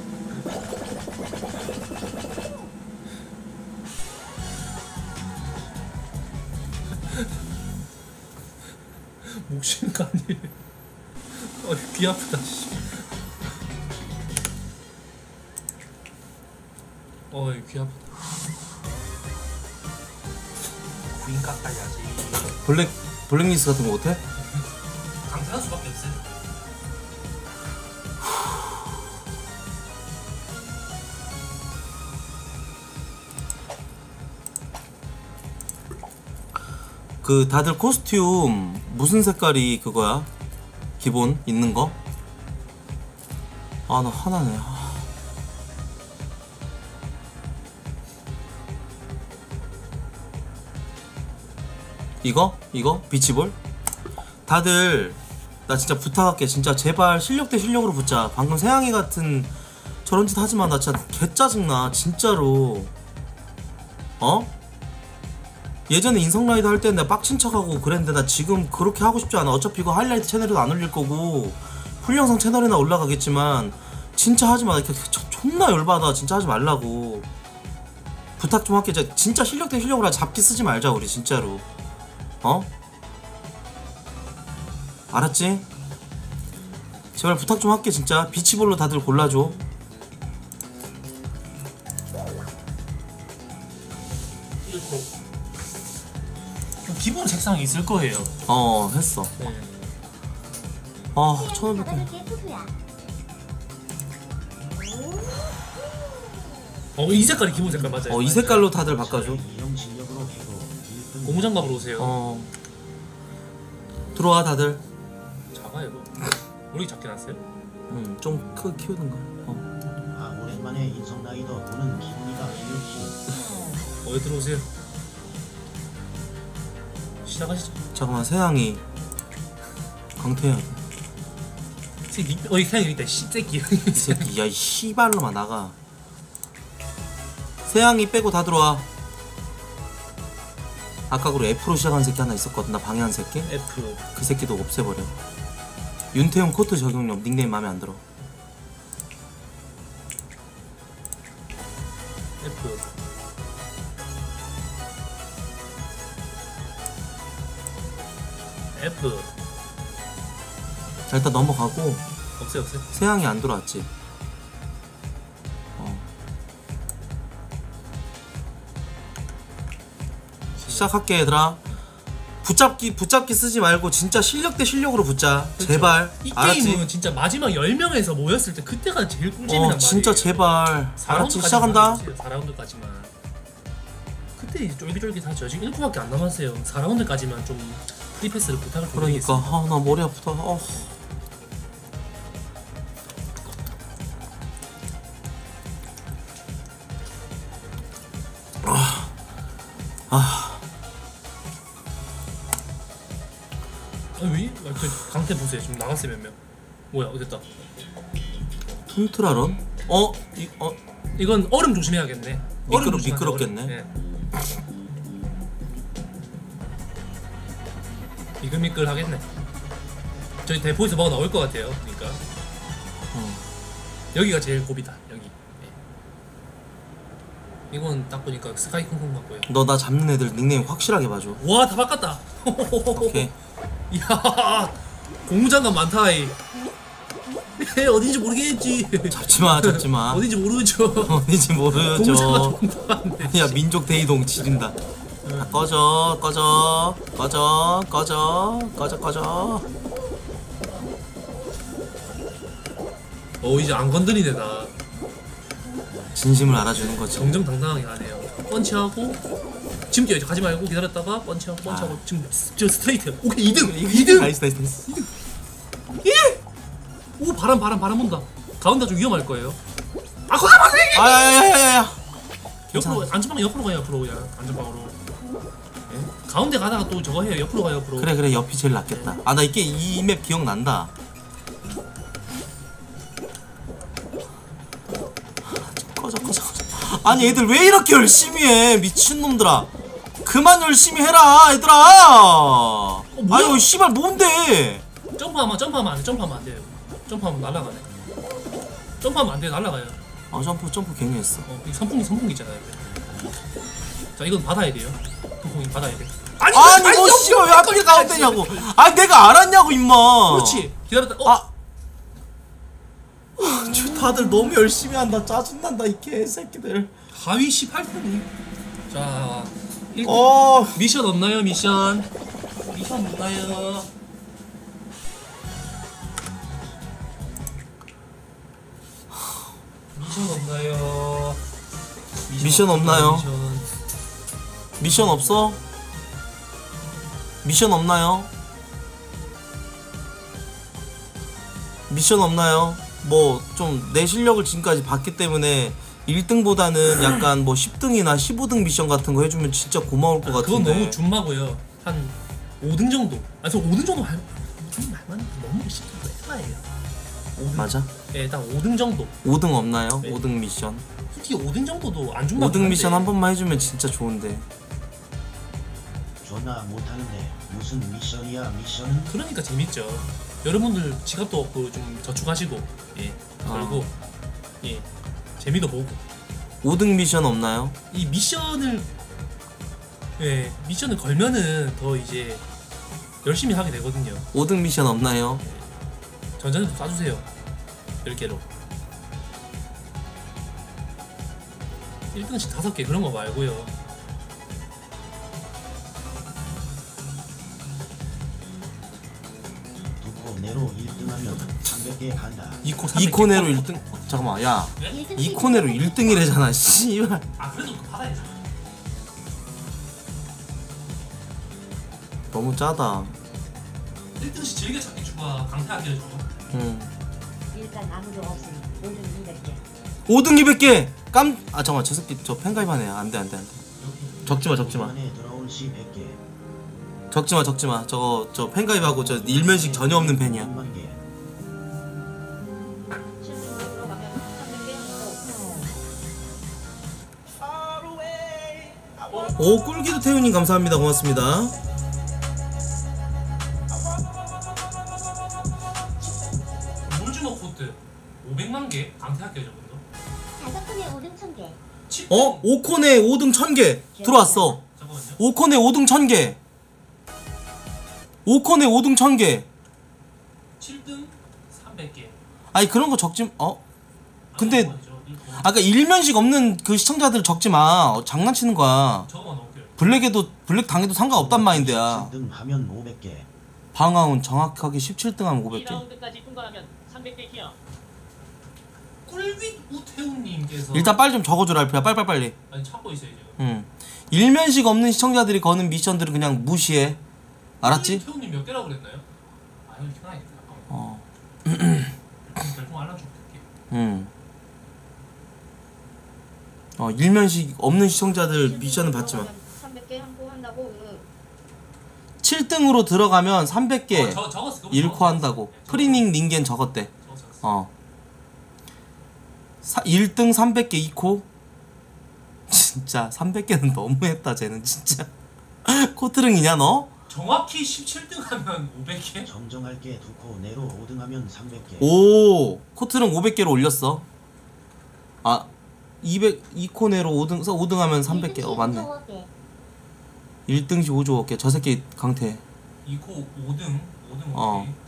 목 쉬는 거 아니에요. 귀 아프다 씨. 귀 아프다. 구인 깎아야지. 블랙리스트 같은 거 못해? 강타할 수밖에 없어요. 그 다들 코스튬 무슨 색깔이 그거야? 기본 있는 거? 나 화나네. 이거? 비치볼? 다들 나 진짜 부탁할게. 진짜 제발 실력 대 실력으로 붙자. 방금 세양이 같은 저런 짓 하지마. 나 진짜 개 짜증나 진짜로. 어? 예전에 인성라이더 할 때는 내가 빡친 척하고 그랬는데 나 지금 그렇게 하고 싶지 않아. 어차피 이거 하이라이트 채널에도 안 올릴 거고 풀영상 채널에나 올라가겠지만 진짜 하지마. 존나 열받아. 진짜 하지 말라고. 부탁 좀 할게. 진짜 실력 대 실력으로 잡기 쓰지 말자 우리 진짜로. 어? 알았지? 제발 부탁 좀 할게 진짜. 비치볼로 다들 골라줘. 기본 색상이 있을 거예요. 했어. 네. 아 태양이 1500개. 잡아줄게 푸푸야. 이 색깔이 기본 색깔 맞아요. 이 색깔로 다들 바꿔줘. 이형 실력으로 해도 1등. 고무장갑으로 오세요. 들어와 다들. 작아요 이거. 우리 작게 났어요? 좀 크게 키우든가. 아 오랜만에 인성라이더 보는 기분이다. 히읗히읗. 어디 들어오세요? 시작하시죠. 잠깐만 세양이 강태현 그냥 여기 있다. 씨새끼. 이 새끼 야이 씨발로만 나가. 세양이 빼고 다 들어와. 아까 그리고 F로 시작한 새끼 하나 있었거든. 나 방해한 새끼. F. 그 새끼도 없애버려. 윤태용 코트 적용력 닉네임 마음에 안 들어. F. F. 자 일단 넘어가고. 없어요. 세양이 안 들어왔지. 시작할게 얘들아. 붙잡기 쓰지 말고 진짜 실력 대 실력으로 붙자. 그렇죠. 제발. 이 알았지? 게임은 진짜 마지막 10명에서 모였을 때 그때가 제일 꿀잼이란 말이에요. 진짜 제발. 알았지? 시작한다. 4라운드까지만. 그때 쫄깃쫄깃하죠. 지금 1%밖에 안 남았어요. 4라운드까지만 좀 프리패스를 부탁을 그러니까 나 머리 아프다. 왜? 저 강태 보세요. 지금 나갔어요 몇 명. 뭐야? 됐다. 툰트라런? 이건 얼음 조심해야겠네. 미끄럽겠네. 네. 미끌미끌 하겠네. 저희 대포에서 뭐가 나올 것 같아요. 그러니까 여기가 제일 고비다. 여기. 네. 이건 딱 보니까 스카이 콩콩 같고요. 너 나 잡는 애들 닉네임 확실하게 봐줘. 와, 다 바꿨다. 오케이. 이야, 고무장갑 많다. 이. 어딘지 모르겠지. 잡지마. 어딘지 모르죠. 어딘지 모르죠. 고무장갑 좀 많네. 야 민족 대이동 지린다. 꺼져. 이제 안 건드리네 나. 진심을 알아주는 거지. 정정당당하게 하네요. 펀치하고 지금 뛰어야죠. 가지 말고 기다렸다가 펀치하고 지금 저 스트레이트. 오케이 2등. 나이스. 예! 오 바람 온다. 가운데 좀 위험할 거예요. 거기 맞아. 아야야야야. 옆으로 안전방 옆으로 가요. 옆으로 그냥 안전방으로. 예? 가운데 가다가 또 저거 해요. 옆으로 가요. 옆으로. 그래 옆이 제일 낫겠다. 나 이 맵 기억난다. 꺼져. 아니 애들 왜 이렇게 열심히 해? 미친놈들아. 그만 열심히 해라 얘들아. 뭐야? 아유 씨발 뭔데? 점프하면 안 돼. 점프하면 안 돼요. 점프하면 날아가네. 점프하면 안 돼. 날아가요. 점프 괜히 했어. 이 선풍기 있잖아요. 자, 이건 받아야 돼요. 선풍기 받아야 돼. 아니 뭐 씨발 왜 앞에 가운데냐고. 내가 알았냐고 임마. 그렇지. 기다렸다. 다들 너무 열심히 한다. 짜증난다 이 개새끼들. 하위 18분. 자, 1등. 미션 없나요? 미션 없나요? 미션 없나요? 미션 없어? 미션 없나요? 뭐 좀 내 실력을 지금까지 봤기 때문에 1등보다는 약간 뭐 10등이나 15등 미션 같은 거 해주면 진짜 고마울 것 같은데. 그건 너무 준마고요. 한 5등 정도. 저 5등 정도 좀 말만 너무 쉽게 해봐요. 5등. 맞아? 예, 딱 5등 정도. 5등 없나요? 네. 5등 미션. 솔직히 5등 정도도 안 준다. 5등 미션 한 번만 해주면 진짜 좋은데. 존나 못하는데 무슨 미션이야 미션은? 그러니까 재밌죠. 여러분들 지갑도 없고 좀 저축하시고 예 그리고 예 재미도 보고 5등 미션 없나요? 이 미션을 걸면은 더 이제 열심히 하게 되거든요. 5등 미션 없나요? 전자제품 쏴주세요. 10개로 1등씩 5개 그런 거 말고요. 두코 네로 1등하면 300개 간다. 이코네로 1등. 잠깐만, 야. 네? 이코네로 1등이래잖아, 씨발. 아 그래도 그거 받아야죠. 너무 짜다. 1등씩 즐겨찾기 주가 강타하게 해줘. 일단 아무도 없으니 5등 200개. 5등 200개! 아, 잠깐만, 저 새끼 저 팬가입하네. 안 돼. 적지마. 안에 들어올 시 100개. 적지마. 저 팬가입하고 저 일면식 전혀 없는 팬이야. 1만 개. 실질적으로 가면 300개 정도. 오, 꿀기도 태우님 감사합니다. 고맙습니다. 물주먹 코트 500만 개 강타할게요 저분도. 5콘에 5등 1000개. 어? 5콘에 5등 1000개 들어왔어. 잠깐만요. 5콘에 5등 1000개. 5콘에 5등 1000개. 7등 300개. 아니 그런 거 적지. 근데 아까 일면식 없는 그 시청자들 적지 마. 장난치는 거야. 저거만 넣을게요. 블랙 당해도 상관없단 마인드야. 17등 하면 500개. 방아운 정확하게 17등 하면 500개. 2라운드까지 통과하면 300개 기어. 꿀빛 우태훈님께서 일단 빨리 좀 적어줘라 알프야. 빨리. 아니 찾고 있어요 지금. 응. 일면식 없는 시청자들이 거는 미션들은 그냥 무시해. 알았지? 우태훈님 몇 개라고 그랬나요? 아 이거 켜놔야겠다. 어. 결정 알람 좀 볼게요. 응. 일면식 없는 시청자들 미션은 받지 마. 300개 한고 한다고 7등으로 들어가면 300개 적었어. 잃고 한다고. 프리닝 닌겐 적었대. 적었어. 1등 300개 2코? 진짜 300개는 너무했다 쟤는 진짜. 코트릉이냐 너? 정확히 17등 하면 500개? 정정할게. 두코 네로 5등 하면 300개. 오 코트릉 500개로 올렸어. 아 2코네로 5등 하면 300개. 맞네. 1등시 5조 5개. 저 새끼 강태. 2코 5등 어. 오케이.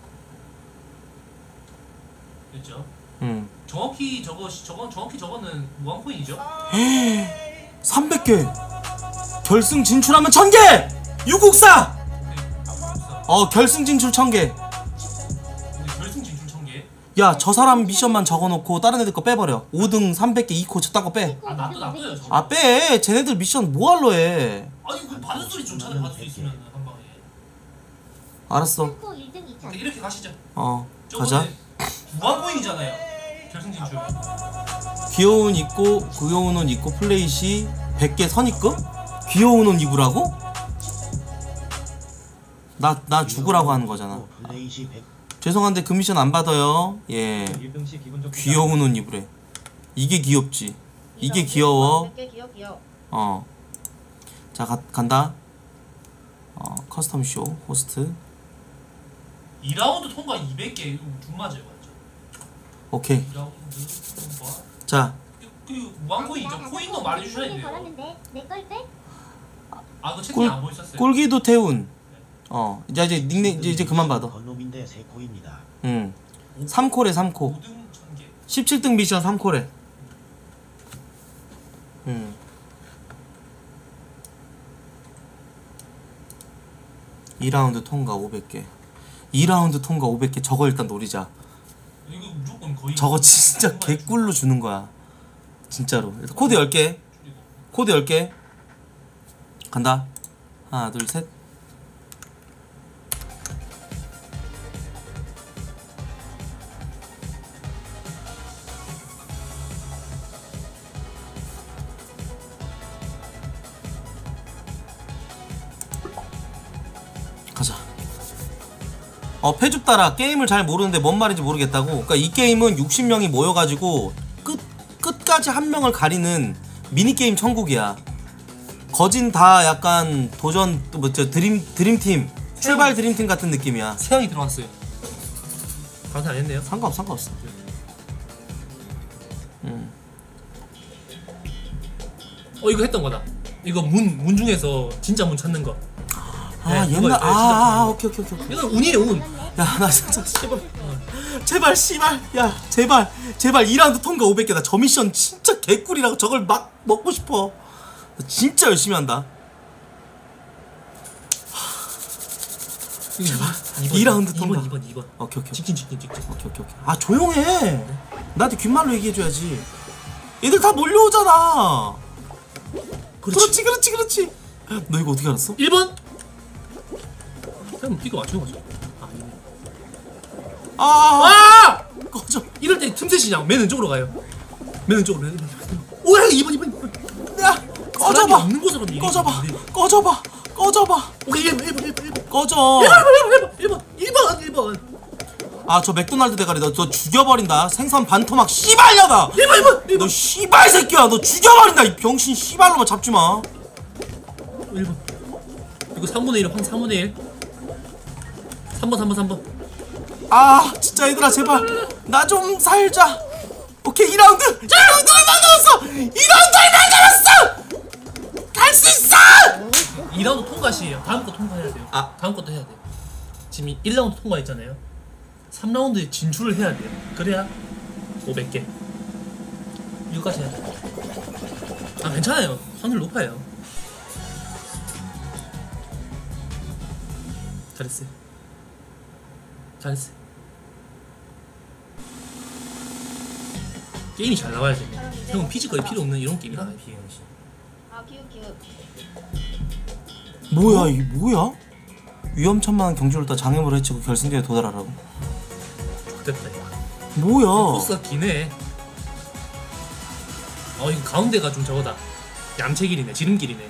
됐죠? 응. 정확히 저거는 무한코인이죠? 300개. 결승 진출하면 1000개. 664. 결승 진출 1000개. 결승 진출 1000개? 야, 저 사람 미션만 적어놓고 다른 애들 거 빼버려. 5등 300개 2코 저딴 거 빼. 아 놔둬요 저거. 아 빼. 쟤네들 미션 뭐할러 해. 아니 그 받은 소리 좋잖아요. 받을 수 있으면 한 방에. 알았어. 1등 2000. 이렇게 가시죠. 가자. 저거는 무한코인이잖아요. 결승 진출. 귀여운 입고 귀여운 옷 입고 플레이시 100개 선입금? 귀여운 옷 입으라고? 나 죽으라고 하는 거잖아. 플레이시 100. 죄송한데 그 미션 안 받아요. 예. 귀여운 옷 입으래. 이게 귀엽지. 이게 귀여워. 100개 귀여. 자 간다. 커스텀 쇼 호스트. 2라운드 통과 200개 이거 좀 맞아요, 맞죠? 오케이. 2라운드 통과. 자 그 무한코인이죠. 코인도 말해주셔야 돼요. 걸었는데 내걸 빼? 아, 그 채팅이 안 보이셨어요? 꿀기도 태운. 이제 닉네임 이제 그만 받아. 건놈인데 3코입니다. 3코래 3코. 5등 1000개. 17등 미션 3코래. 2라운드 통과 500개. 2라운드 통과 500개. 저거 일단 노리자. 이거 무조건 거의 저거 진짜 개꿀로 주는 거야. 진짜로. 일단 코드 10개. 코드 10개. 간다. 하나, 둘, 셋. 가자. 패줍따라 게임을 잘 모르는데 뭔 말인지 모르겠다고. 그러니까 이 게임은 60명이 모여가지고 끝까지 한 명을 가리는 미니게임 천국이야. 거진 다 약간 도전 뭐저 드림팀 출발 드림팀 같은 느낌이야. 세영이 들어왔어요. 방송 안 했네요. 상관없어. 이거 했던 거다. 이거 문 중에서 진짜 문 찾는 거. 아 네, 옛날 이거 진짜 오케이. 이건 운이에요, 운. 야 나 진짜 제발 씨발 야 제발 2라운드 통과 500개. 나 저 미션 진짜 개꿀이라고. 저걸 막 먹고 싶어. 나 진짜 열심히 한다. 제발 2라운드 통과. 2번. 오케이. 직진. 오케이. 아 조용해. 나한테 귓말로 얘기해줘야지. 얘들 다 몰려오잖아. 그렇지. 너 이거 어떻게 알았어? 1번. 그럼 이거 맞추는 거죠. 아 꺼져. 이럴 때 틈새 시장 맨 왼쪽으로 가요. 맨 왼쪽으로. 오야 2번. 야 사람이 꺼져봐. 없는 곳으로 이게 꺼져봐. 오케이 1번. 꺼져. 1번. 아 저 맥도날드 대가리 너 죽여버린다. 생선 반토막 씨발려다. 1번. 너 씨발 새끼야. 너 죽여버린다. 이 병신 씨발로만 잡지마. 1번. 이거 3분의 1, 3분의 1. 3번. 아 진짜 얘들아 제발 나 좀 살자. 오케이 2라운드 얼마 남았어. 2라운드 얼마 남았어. 갈 수 있어. 2라운드 통과 시에요. 다음 거 통과해야 돼요. 다음 것도 해야 돼요. 지금 1라운드 통과했잖아요. 3라운드에 진출을 해야 돼요. 그래야 500개. 이거까지 해야 돼요. 괜찮아요. 확률 높아요. 잘했어요. 게임이 잘 나와야 돼. 형은 피지 거의 필요 없는 이런 게임이다. 기웃. 뭐야 이게 뭐야? 위험천만한 경주를 따 장애물을 해치고 결승전에 도달하라고? 됐다. 뭐야? 코스가 기네. 이거 가운데가 좀 저거다. 얌체길이네. 지름길이네.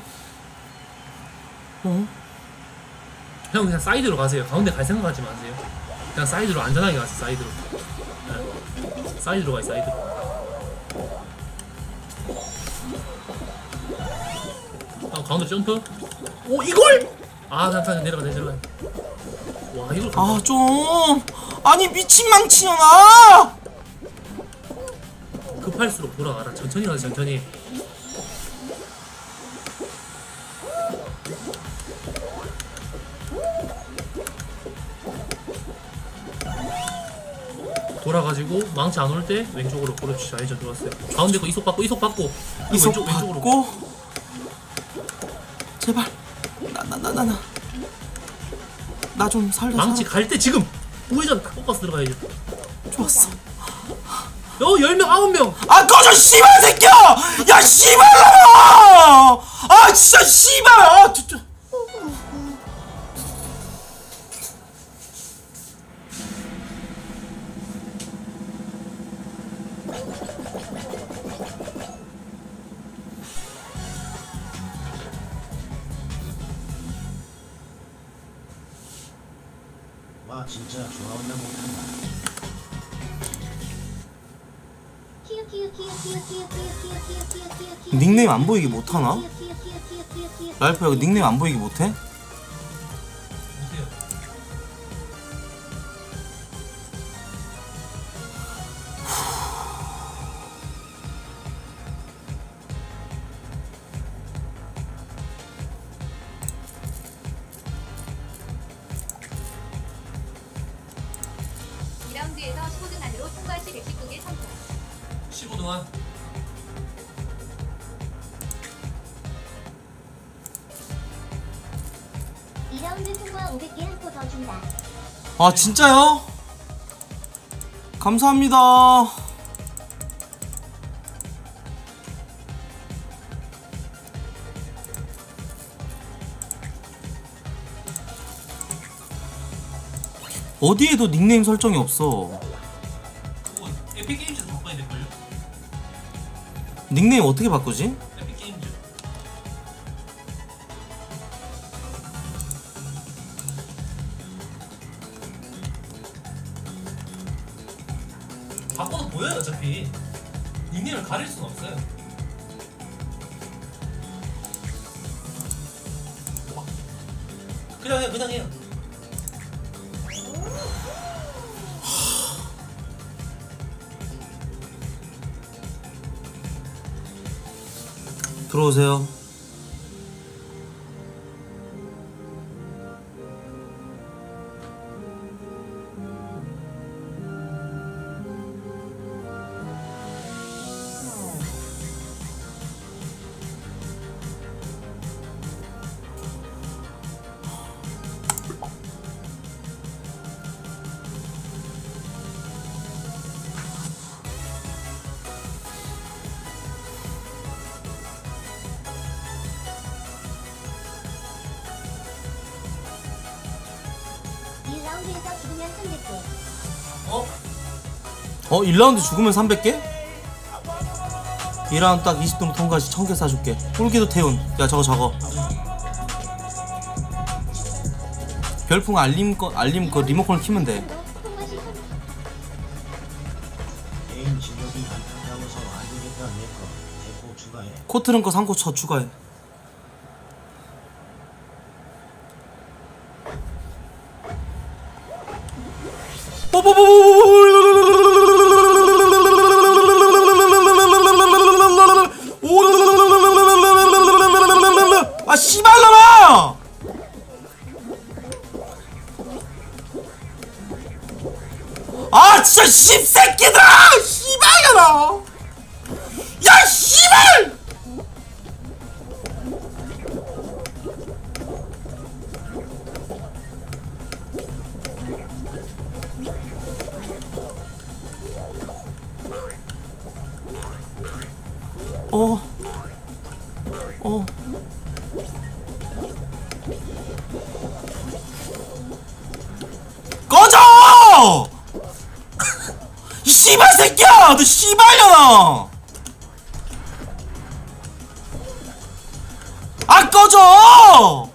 어? 형 그냥 사이드로 가세요. 가운데 갈 생각하지 마세요. 그냥 사이드로 안전하게 가세요. 사이드로. 네. 사이드로 가요. 사이드로. 가운데 점프. 오 이걸! 잠깐 내려가. 와 이걸. 아 좀 아니 미친망치년아. 급할수록 돌아가라. 천천히 가세요. 천천히. 돌아가지고 망치 안 올 때 왼쪽으로. 그렇지. 좌회전 좋았어요. 가운데 거 이속 받고 이속 왼쪽으로. 받고 제발 나 좀 살려. 망치 갈 때 지금 우회전 딱 꺾어서 들어가야죠. 좋았어. 10명 9명. 아 꺼져 씨발 새끼야. 야 씨발놈아. 아 진짜 씨발. 진짜. 와 진짜 좋아한다 못한다. 닉네임 안 보이게 못하나? 랄프야 그 닉네임 안 보이게 못해? 라운드에서 15등 안으로 통과할 시 119개 성공. 15등 안. 라운드 통과 500개 한 코 더 준다. 아 진짜요? 감사합니다. 어디에도 닉네임 설정이 없어. 그거 에픽 게임즈에서 바꿔야 될걸요? 닉네임 어떻게 바꾸지? 에픽 게임즈. 바꿔도 보여요 어차피. 닉네임을 가릴 수는 없어요. 그냥 해요, 그냥 해요. 들어오세요. 라운드에서 죽으면 300개. 어? 1라운드 죽으면 300개? 2라운드 딱 20등 통과 시 1000개 사줄게. 꿀기도 태운. 야 저거 적어. 별풍 알림 그 리모컨을 키면 돼. 통과 시 게임 실력이 안타까워서 안되겠다 내거 대포 추가해. 코트는 거 3코 쳐 추가해. 아 씨발놈아! 아 진짜 씹새끼들아! 씨발놈아! 야 씨발! 꺼져! 이 씨발 새끼야! 너 씨발년아! 아 꺼져!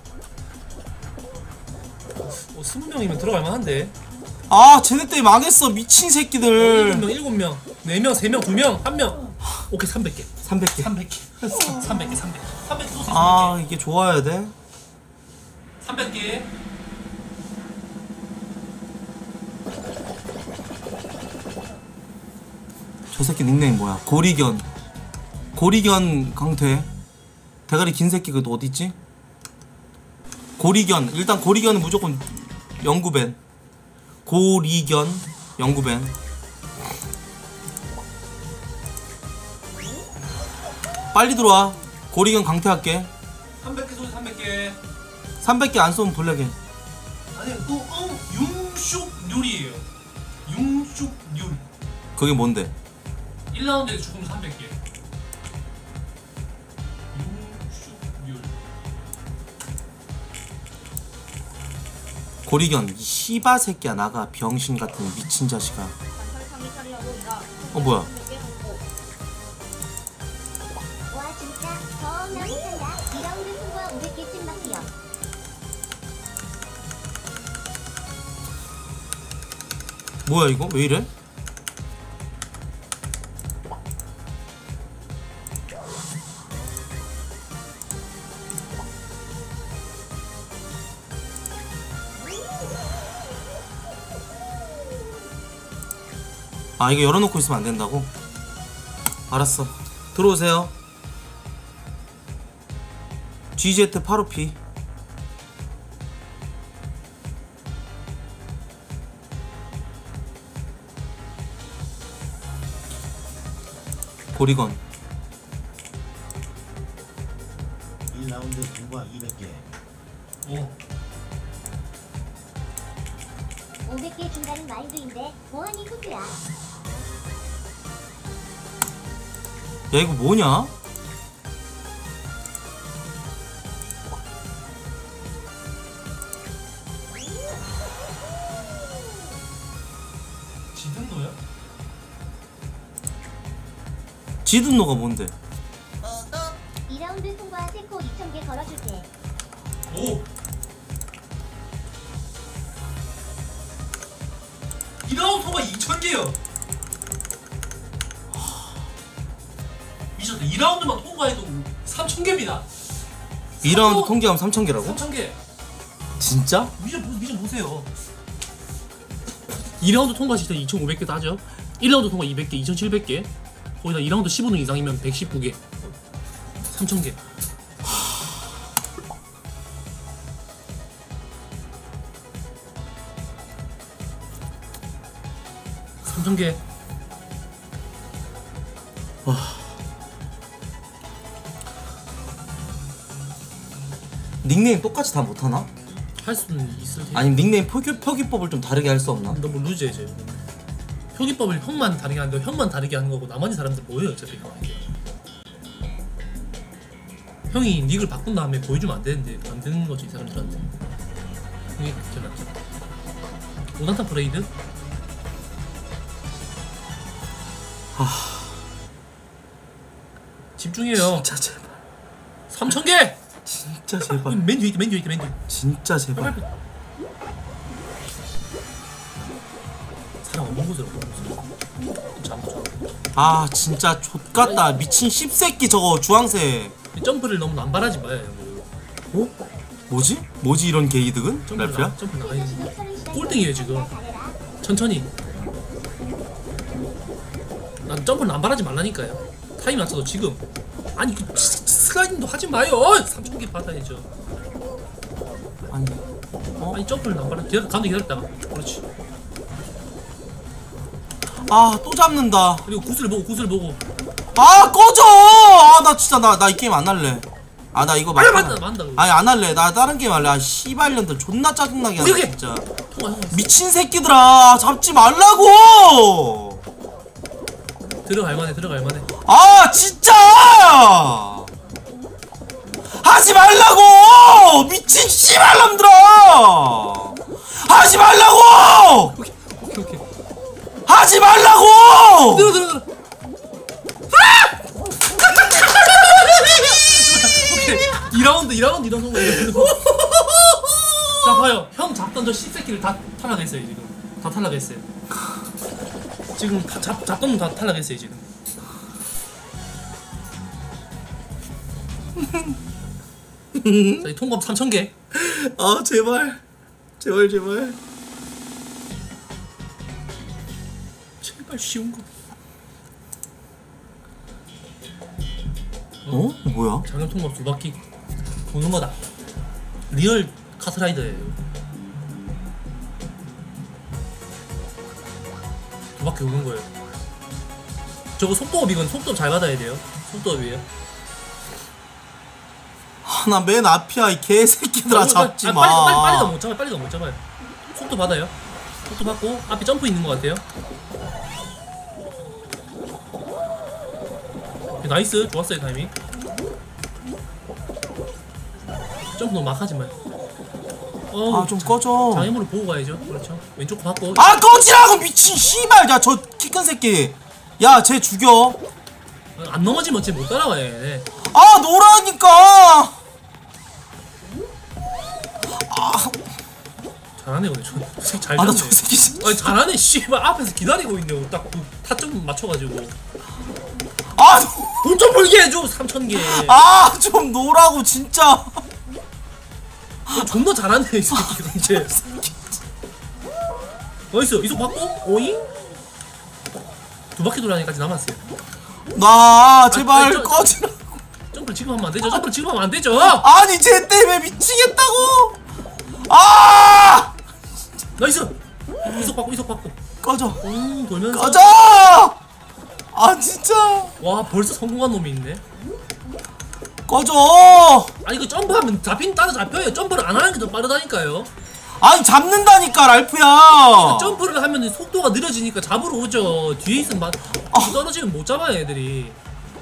20명이면 들어갈 만한데. 아 쟤네 때문에 망했어 미친 새끼들. 7명, 7명, 4명, 3명, 2명, 1명. 오케이 300개. 300개. 300개. 300개, 300개. 300개 쏘세요. 아 이게 좋아야 돼? 300개. 저 새끼 닉네임 뭐야? 고리견. 고리견 강퇴. 대가리 긴 새끼 그거 어딨지? 고리견. 일단 고리견은 무조건 영구밴. 고리견 영구밴. 빨리 들어와. 고리견 강퇴할게. 300개 쏘세요. 300개. 300개 안 쏘면 블랙해. 아니 또 융슉률이에요. 융슉률. 그게 뭔데? 1라운드에 죽으면 300개. 융슉률. 고리견 이 씨바 새끼야 나가 병신 같은 미친 자식아. 뭐야? 와 진짜 겁나 못한다. 2라운드 통과 500개 찐막이요. 뭐야 이거? 왜 이래? 아 이거 열어놓고 있으면 안 된다고? 알았어. 들어오세요. GZ85P. 고리건. 1라운드 통과 200개. 오. 500개 준다는 마인드인데 뭐하니 후드야. 야 이거 뭐냐? 지등노야? 지든노가 뭔데? 2라운드 통과 세코 2000개 걸어줄게. 오. 2라운드 통과 2000개요. 미쳤다. 2라운드만 통과해도 3,000개입니다. 2라운드 통계하면 3,000개라고? 3,000개. 진짜? 미션 보세요. 2라운드 통과 시스템 2,500개 따죠. 1라운드 통과 200개, 2,700개. 거기다 2라운드 15등 이상이면 119개. 3,000개. 3,000개. 와. 닉네임 똑같이 다 못하나? 할 수는 있을 텐데. 아니면 닉네임 표기법을 좀 다르게 할 수 없나? 너무 루즈해 쟤. 표기법을 형만 다르게 하는데 형만 다르게 하는 거고 나머지 사람들 뭐예요 어차피. 형이 닉을 바꾼 다음에 보여주면 안 되는데 안 되는 거지 이 사람들한테. 형이 그게 낫죠. 오난타 브레이드? 집중해요. 진짜 제발. 3,000개! 진짜 제발. 맨 뒤에 있다 맨 뒤에 있다 맨 뒤에. 진짜 제발. 사람 없는 곳으로 잠깐. 아 진짜 족같다. 미친 씹새끼 저거 주황색. 점프를 너무 남발하지 마요. 어? 뭐지? 뭐지 이런 게이득은? 랄프야? 점프 나가야 꼴등이에요 지금. 천천히. 난 점프를 남발하지 말라니까요. 타임 맞춰도 지금. 아니 그 슬라이딩도 하지 마요. 3,000개 받아야죠. 아니 아니 점프를 남발하. 가운데 기다렸다가. 그렇지. 아 또 잡는다. 그리고 구슬을 보고. 아 꺼져! 아 나 진짜 나 이 게임 안 할래. 아 나 이거 아니 막판에- 만다. 아니 안 할래. 나 다른 게임 할래. 아 씨발년들 존나 짜증나게 하네 오케이. 진짜. 통과. 미친 새끼들아 잡지 말라고. 들어갈 만해. 아 진짜 하지 말라고. 미친 씨발놈들아 하지 말라고. 오케이. 하지 말라고. 들어. 오케이. 2라운드 이런 거. 자 봐요. 형 잡던 저 씹새끼를 다 탈락했어요 지금. 다 탈락했어요. 지금 다 잡던 놈 다 탈락했어요 지금. 자, 이 통감 3,000개. 아 제발 제발 쉬운 거. 어? 뭐야? 작년 통감 2바퀴 도는 거다. 리얼 카트라이더예요. 2바퀴 오는 거예요. 저거 속도업이건 속도업 잘 받아야 돼요. 속도업이에요. 나 맨 앞이야 이 개새끼들아 잡지 마. 빨리 더 못 잡아요. 빨리 더 못 잡아요. 속도 받아요. 속도 받고 앞에 점프 있는 것 같아요. 나이스. 좋았어요 타이밍. 점프 너무 막 하지 마요. 아 좀 꺼져. 장애물을 보고 가야죠. 그렇죠. 왼쪽 받고. 아 꺼지라고 미친 씨발. 야 저 키 큰 새끼. 야 쟤 죽여. 안 넘어지면 쟤 못 따라와요. 아 노라니까. 잘하네 근데 저 새끼 잘 아 나 잡네. 저 새끼 진짜. 아니 잘하네. 씨발 앞에서 기다리고 있네요. 딱 그 타점 맞춰가지고. 아 돈 좀 벌게 해줘. 3,000개. 아 좀 노라고 진짜. 존나 잘하네 이 새끼 이제. 나이스. 이속 받고 오잉. 2바퀴 돌아니까지 남았어요. 나 제발 아니, 꺼지라. 점프를 지금 하면 안 되죠. 점프를 지금 하면 안 되죠. 아니 쟤 때문에 미치겠다고. 아 나이스. 이속 받고. 꺼져. 돌면서. 꺼져. 아 진짜. 와 벌써 성공한 놈이 있네. 꺼져. 아니 이거 점프하면 따라 잡혀요. 점프를 안 하는 게 더 빠르다니까요. 아니 잡는다니까 랄프야. 점프를 하면 속도가 느려지니까 잡으러 오죠. 뒤에 있으면 막 떨어지면 못 잡아요 애들이.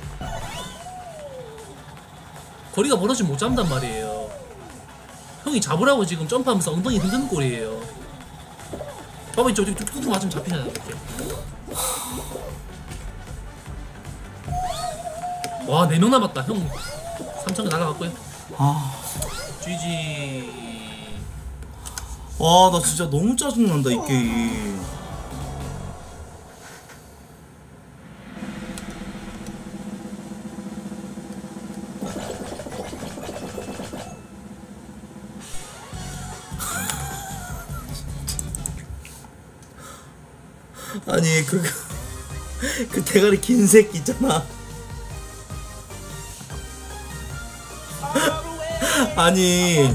거리가 멀어지면 못 잡는단 말이에요. 형이 잡으라고 지금 점프하면서 엉덩이 흔드는 꼴이에요. 봐봐 이쪽 툭툭 맞으면 잡히잖아 이렇게. 와 4명 남았다. 형 3,000개 날라갔고요. 아. GG. 와 나 진짜 너무 짜증난다 이 게임. 아니 그 대가리 긴 새끼 있잖아. 아니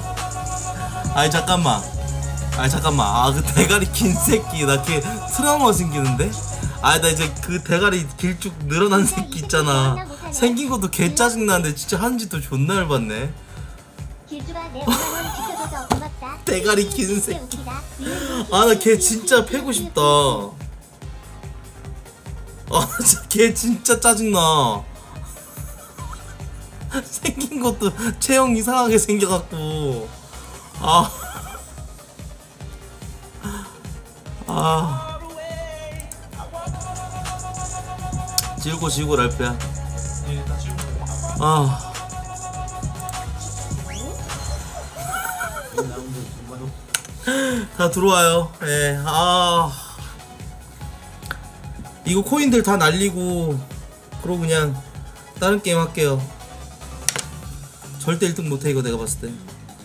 잠깐만. 아 그 대가리 긴 새끼 나 걔 트라우마 생기는데? 나 이제 그 대가리 길쭉 늘어난 새끼 있잖아. 생긴 것도 개 짜증나는데 진짜 하는 짓도 존나 열받네. 길주가 내 5만원 지켜줘서 고맙다. 대가리 긴 새끼. 웃기다. 나 걔 진짜 패고 싶다. 걔 진짜 짜증나. 생긴 것도 체형 이상하게 생겨갖고 지우고 랄프야. 예, 다 지우고. 다 들어와요. 예. 이거 코인들 다 날리고 그러고 그냥 다른 게임 할게요. 절대 1등 못해 이거 내가 봤을 때.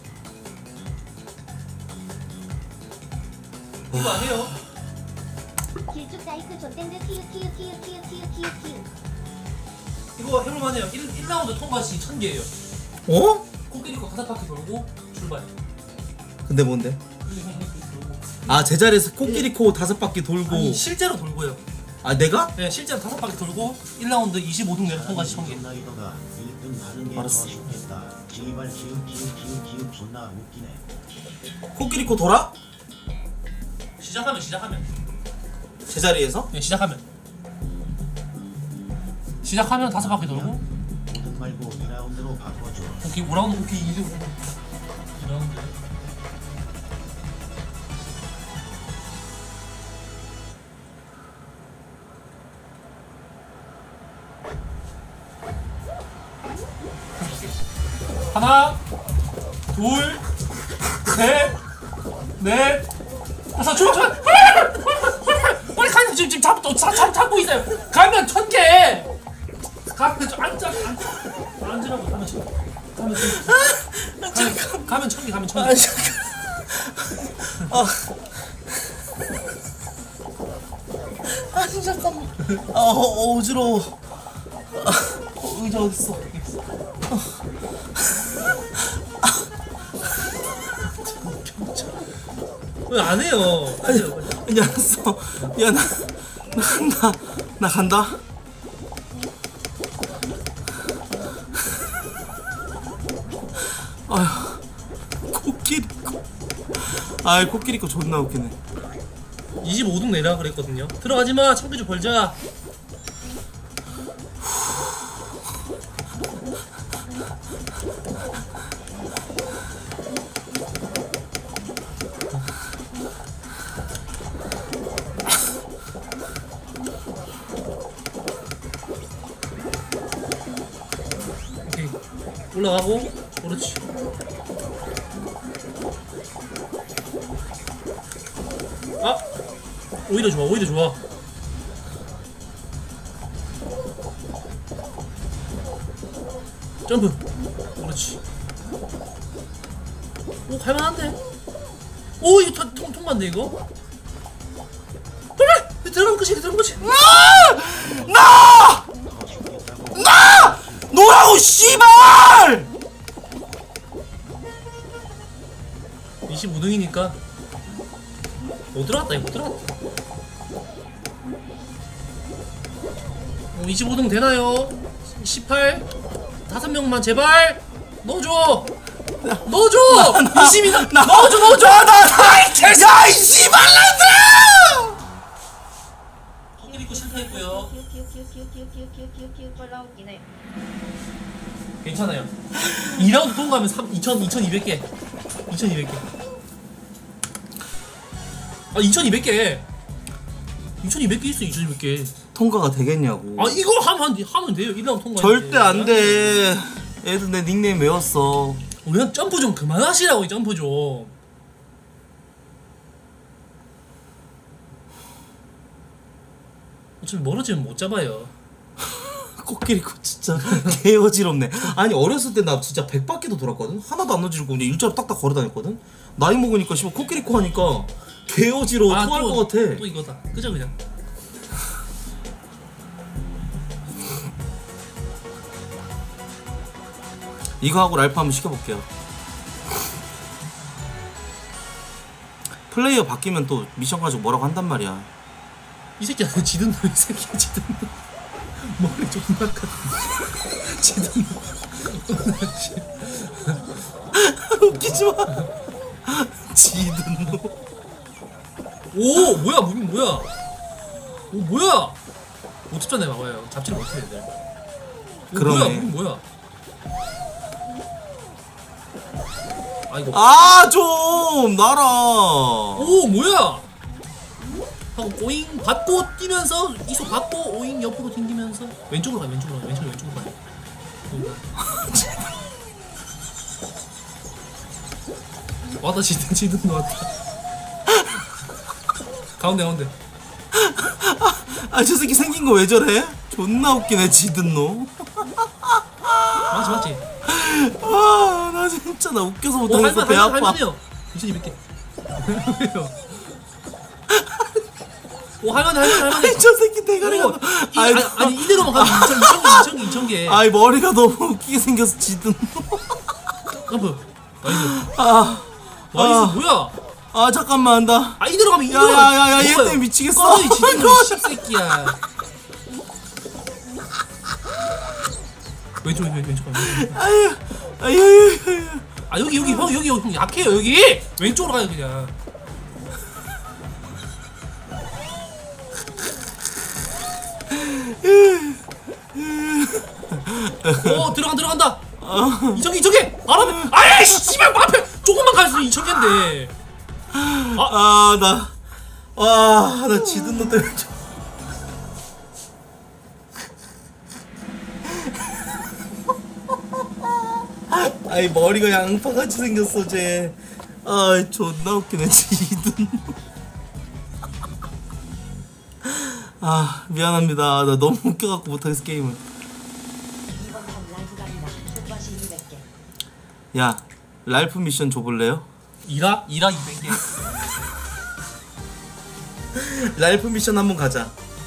이거 안 해요. 길쭉 사이크 존댄드 키읔. 이거 해볼만해요. 1라운드 통과 시 1000개예요. 어? 코끼리 거 5바퀴 돌고 출발. 근데 뭔데? 제자리에서 코끼리 코 5바퀴 돌고. 아니, 실제로 돌고요. 내가? 네, 실제로 5바퀴 돌고 1라운드 25등 내로 통과 시 1000개. 라이더가 1등 하는 게 더 알았어. 쉽겠다. 제발 키읔 존나 웃기네. 코끼리 코 돌아? 시작하면 제자리에서? 네, 시작하면 5바퀴 돌고 5등 말고 2라운드로 바꿔줘. 오케이 5라운드 오케이 2라운드 하나 둘 셋 넷 다섯 출발 빨리 가면 지금 잡고 있어요. 가면 1000개 가면 좀 앉으라고 가면 1000개 가면 1000개 가면 1000개 잠깐만. 어지러워. 의자 어딨어? 왜 안 해요? 아니 알았어. 야 나 간다. 코끼리코. 코끼리코 존나 웃기네. 25등 내라 그랬거든요. 들어가지마. 창비 좀 벌자. 오케이 올라가고 그렇지. 오히려 좋아. 점프. 그렇지. 오 갈만한데. 오 이거 통과인데 이거. 그래 들어간 거지. 나 노라고 씨발. 25등이니까 못 들어갔다. 25등 되나요? 18 5명만 제발 넣어줘. 22등 넣어줘. 야 이 씨발놈들아. 통일 입고 실패했고요. 졸라 웃기네. 괜찮아요. 2라운드 통과하면 2200개. 2200개. 2200개. 2200개 있어. 2200개. 통과가 되겠냐고. 이거 하면 돼요. 1라운드 통과. 절대 안 돼. 애들 내 닉네임 외웠어. 그냥 점프 좀 그만하시라고. 점프 좀. 어차피 멀어지면 못 잡아요. 코끼리코 진짜 개 어지럽네. 아니 어렸을 때 나 진짜 100바퀴도 돌았거든. 하나도 안 어지럽고 그냥 일자로 딱딱 걸어다녔거든. 나이 먹으니까 씨발 코끼리코 하니까 개 어지러워. 토할 것 같아. 또 이거다. 그죠 그냥. 이거 하고 랄프 한번 시켜볼게요. 플레이어 바뀌면 또 미션 가지고 뭐라고 한단 말이야. 이 새끼야 지든 너 이 새끼야 지든 너 머리 존나 커. 지든 너 웃기지마. 지든 너. 오 뭐야 무빙 뭐야? 오 뭐야? 못 잡잖아요 봐봐요. 잡지를 못해 애들. 오, 그러네. 뭐야 무빙 뭐야? 아 이거 아 좀 나라. 오 뭐야? 하고 오잉 받고 뛰면서 이속 받고 오잉 옆으로 튕기면서 왼쪽으로 가 왼쪽으로 가 왼쪽으로 가. 왔다 지든 너 왔다. 가운데. 아 저 새끼 생긴 거 왜 저래? 존나 웃기네 지든 너. 맞지. 아나 진짜 나 웃겨서 못하겠어. 배 아파. 할만해요. 2200개. 오 할만해. 저 새끼 대가리가. 아니 이대로만 가면 2000개. 아이 머리가 너무 웃기게 생겨서 지든 너. 점프. 나이스. 아 뭐야? 아 잠깐만 나. 아 이대로 가면 야야야야 얘 때문에 미치겠어. 꺼져 이 지든 씹새끼야. 왼쪽 가. 아유. 아 여기 형 약해요 여기. 왼쪽으로 가요 그냥. 오 들어간다. 이청기 바로 앞에. 아이 씨발 앞에 조금만 가있으면 이청기인데. 나 지든 너 때문에 아이 머리가 양파같이 생겼어 쟤. 아 존나 웃기네 지든. 아 미안합니다. 나 너무 웃겨갖고 못하겠어 게임을. 야 랄프 미션 줘볼래요? 이라 200개. 랄프 미션 한번 가자.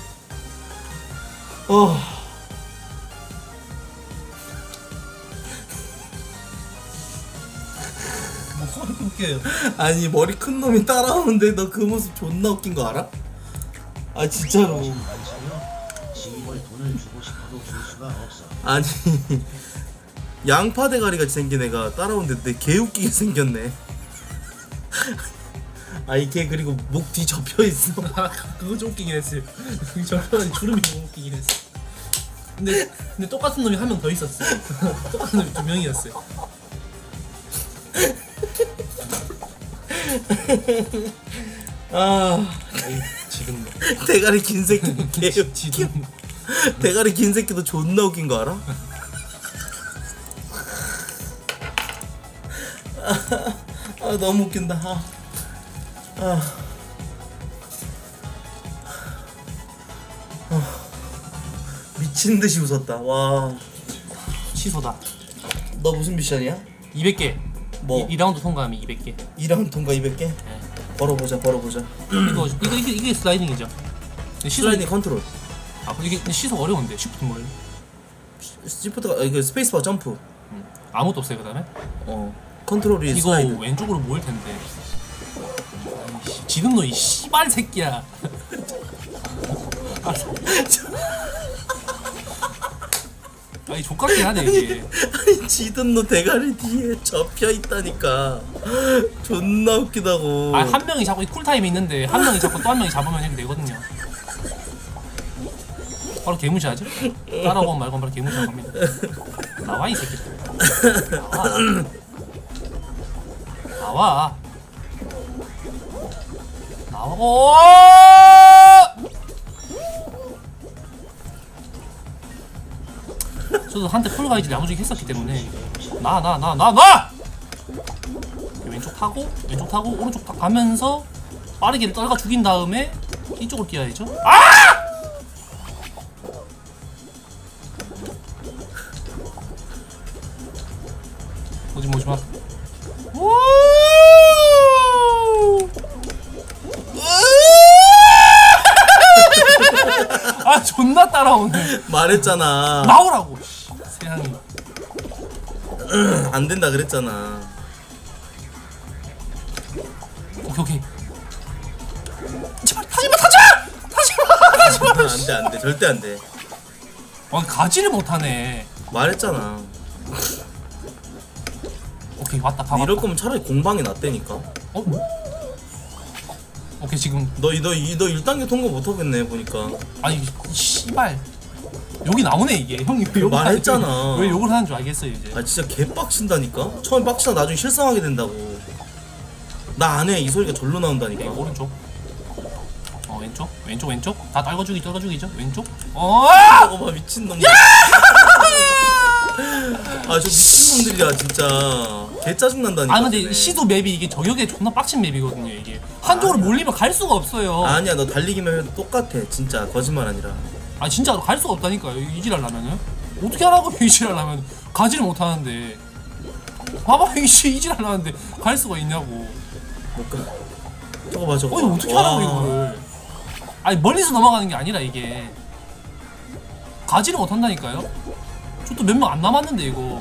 웃겨요. 아니 머리 큰 놈이 따라오는데 너 그 모습 존나 웃긴 거 알아? 아 진짜로. 안 사려? 지입을 돈을 주고 싶어도 줄 수가 없어. 아니 양파 대가리 같이 생긴 애가 따라오는데 내 개 웃기게 생겼네. 아이 개 그리고 목 뒤 접혀 있어. 그거 좀 웃기긴 했어요. 저런 주름이 너무 웃기긴 했어. 근데 똑같은 놈이 한 명 더 있었어. 똑같은 놈이 2명이었어요. 지금 대가리 긴 새끼 개 웃겨. 지금 대가리 긴 새끼도 존나 웃긴 거 알아? 너무 웃긴다. 미친 듯이 웃었다. 와. 취소다. 너 무슨 미션이야? 200개. 뭐? 2라운드 통과하면 200개. 2라운드 통과 200개? 네. 벌어보자. 이게 슬라이딩이죠. 슬라이딩 컨트롤. 이게 시속 어려운데 시프트 뭐예요? 시프트가 이거 스페이스바 점프. 아무것도 없어요 그다음에? 컨트롤이 이거 슬라이드. 왼쪽으로 모일 텐데. 지금 너 이 씨발 새끼야. 아니 족같긴 하네 이게. 아니 지든 너 대가리 뒤에 접혀 있다니까. 존나 웃기다고. 아 한 명이 자꾸 쿨타임이 있는데 한 명이 자꾸 또 한 명이 잡으면 이렇게 되거든요. 바로 개무시하죠? 따라오건 말건 바로 개무시하고 갑니다. 나와 이 새끼. 나와. 나와. 저도 한때 폴가이즈 야무지게 했었기 때문에 나 왼쪽 타고 오른쪽 딱 가면서 빠르게 떨가 죽인 다음에 이쪽으로 뛰어야죠. 존나 따라오네. 말했잖아. 나오라고. 씨, 세상에. 안 된다 그랬잖아. 오케이. 제발 타지마. 안돼 절대 안돼. 가지를 못하네. 말했잖아. 오케이 왔다 봐. 이럴 거면 차라리 공방이 낫다니까. 오케이 지금 너 1단계 통과 못 하겠네 보니까. 아니 씨발 여기 나오네 이게. 형이 왜 욕을 말했잖아. 하는- 왜 욕을 하는 줄 알겠어 이제. 아 진짜 개빡친다니까. 처음에 빡치다 나중에 실성하게 된다고. 나 안 해. 이 소리가 절로 나온다니까. 오른쪽. 왼쪽. 다 떨궈주기죠. 왼쪽. 저거 봐 미친놈들. 아 저 미친놈들이야 진짜. 개 짜증난다니까. 아 근데 쟤네. 시도 맵이 이게 저격에 존나 빡친 맵이거든요 이게. 한쪽으로 몰리면 갈 수가 없어요. 아니야 너 달리기만 해도 똑같아. 진짜 거짓말 아니라. 아 진짜로 갈 수가 없다니까요 이질하려면은. 어떻게 하라고 이질하려면 가지를 못하는데. 봐봐 이질하려는데 갈 수가 있냐고. 못 가. 저거 봐 저거. 이거 봐. 어떻게 와. 하라고 이거를. 아니 멀리서 넘어가는 게 아니라 이게 가지를 못한다니까요. 저 또 몇 명 안 남았는데 이거.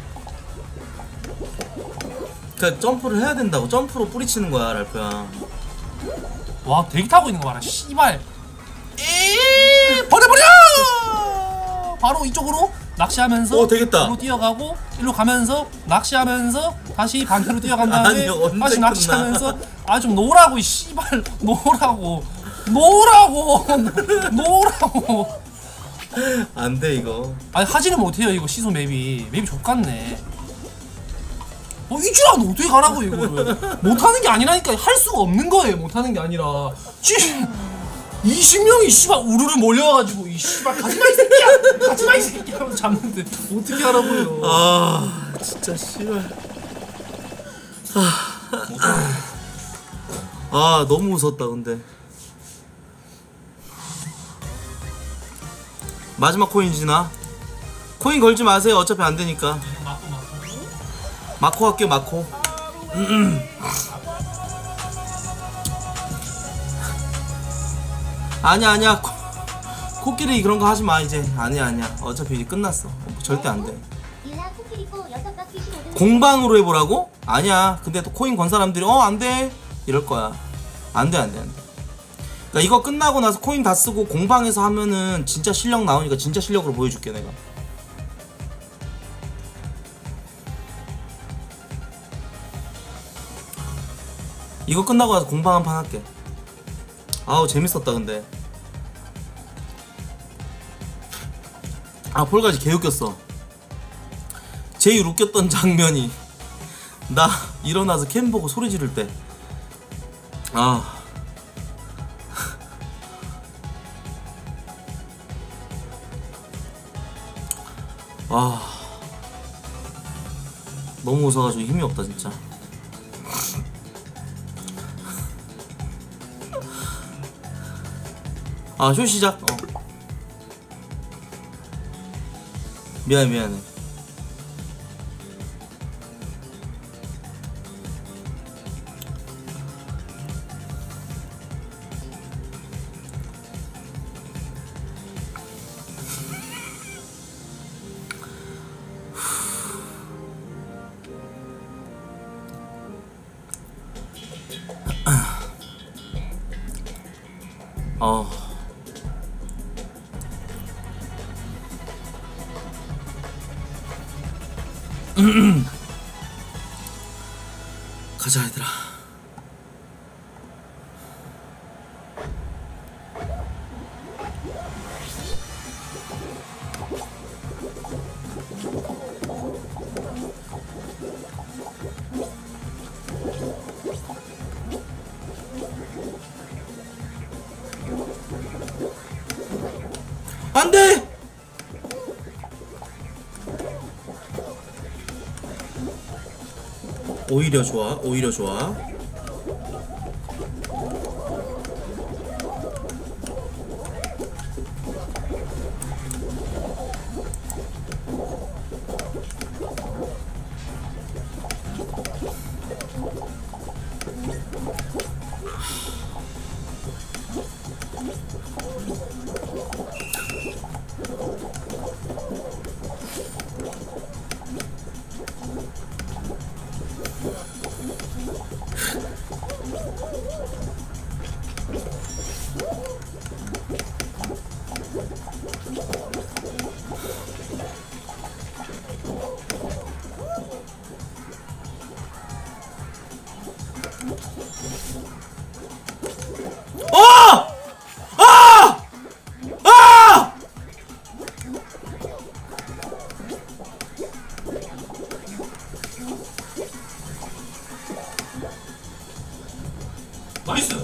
그니까 점프를 해야 된다고. 점프로 뿌리치는 거야 랄프야. 와 대기 타고 있는 거 봐라 씨발. 버려 바로 이쪽으로 낚시하면서 되겠다. 일로 뛰어가고 일로 가면서 낚시하면서 다시 반대로 뛰어간 다음에 아니, 언제 다시 끝나? 낚시하면서 아 좀 놓으라고 이 씨발 놓으라고 안 돼 이거. 아니 하지는 못해요 이거 시소 맵이 족같네. 이주라도 어떻게 가라고 이거를. 못하는 게 아니라니까. 할 수가 없는 거예요. 못하는 게 아니라 20명이 씨발 우르르 몰려와가지고 이 씨발 가지마 이 새끼야 하면서 잡는데 어떻게 하라고요. 아 진짜 씨발. 아 너무 웃었다 근데. 마지막 코인이지나? 코인 걸지 마세요. 어차피 안 되니까. 마코 할게요 마코. 아니야 코끼리 그런 거 하지 마 이제. 아니야 어차피 이제 끝났어. 절대 안 돼. 일라 코끼리코 6바퀴 15등. 공방으로 해보라고? 아니야. 근데 또 코인 건 사람들이 안 돼 이럴 거야. 안 돼. 그러니까 이거 끝나고 나서 코인 다 쓰고 공방에서 하면은 진짜 실력 나오니까 진짜 실력으로 보여줄게 내가. 이거 끝나고 나서 공방 한 판 할게. 아우 재밌었다 근데. 아 폴가지 개웃겼어. 제일 웃겼던 장면이 나 일어나서 캠 보고 소리 지를 때. 너무 웃어가지고 힘이 없다 진짜. 쇼 시작. 미안해. 가자 얘들아. 안돼. 오히려 좋아. 어! 아! 아! 나이스.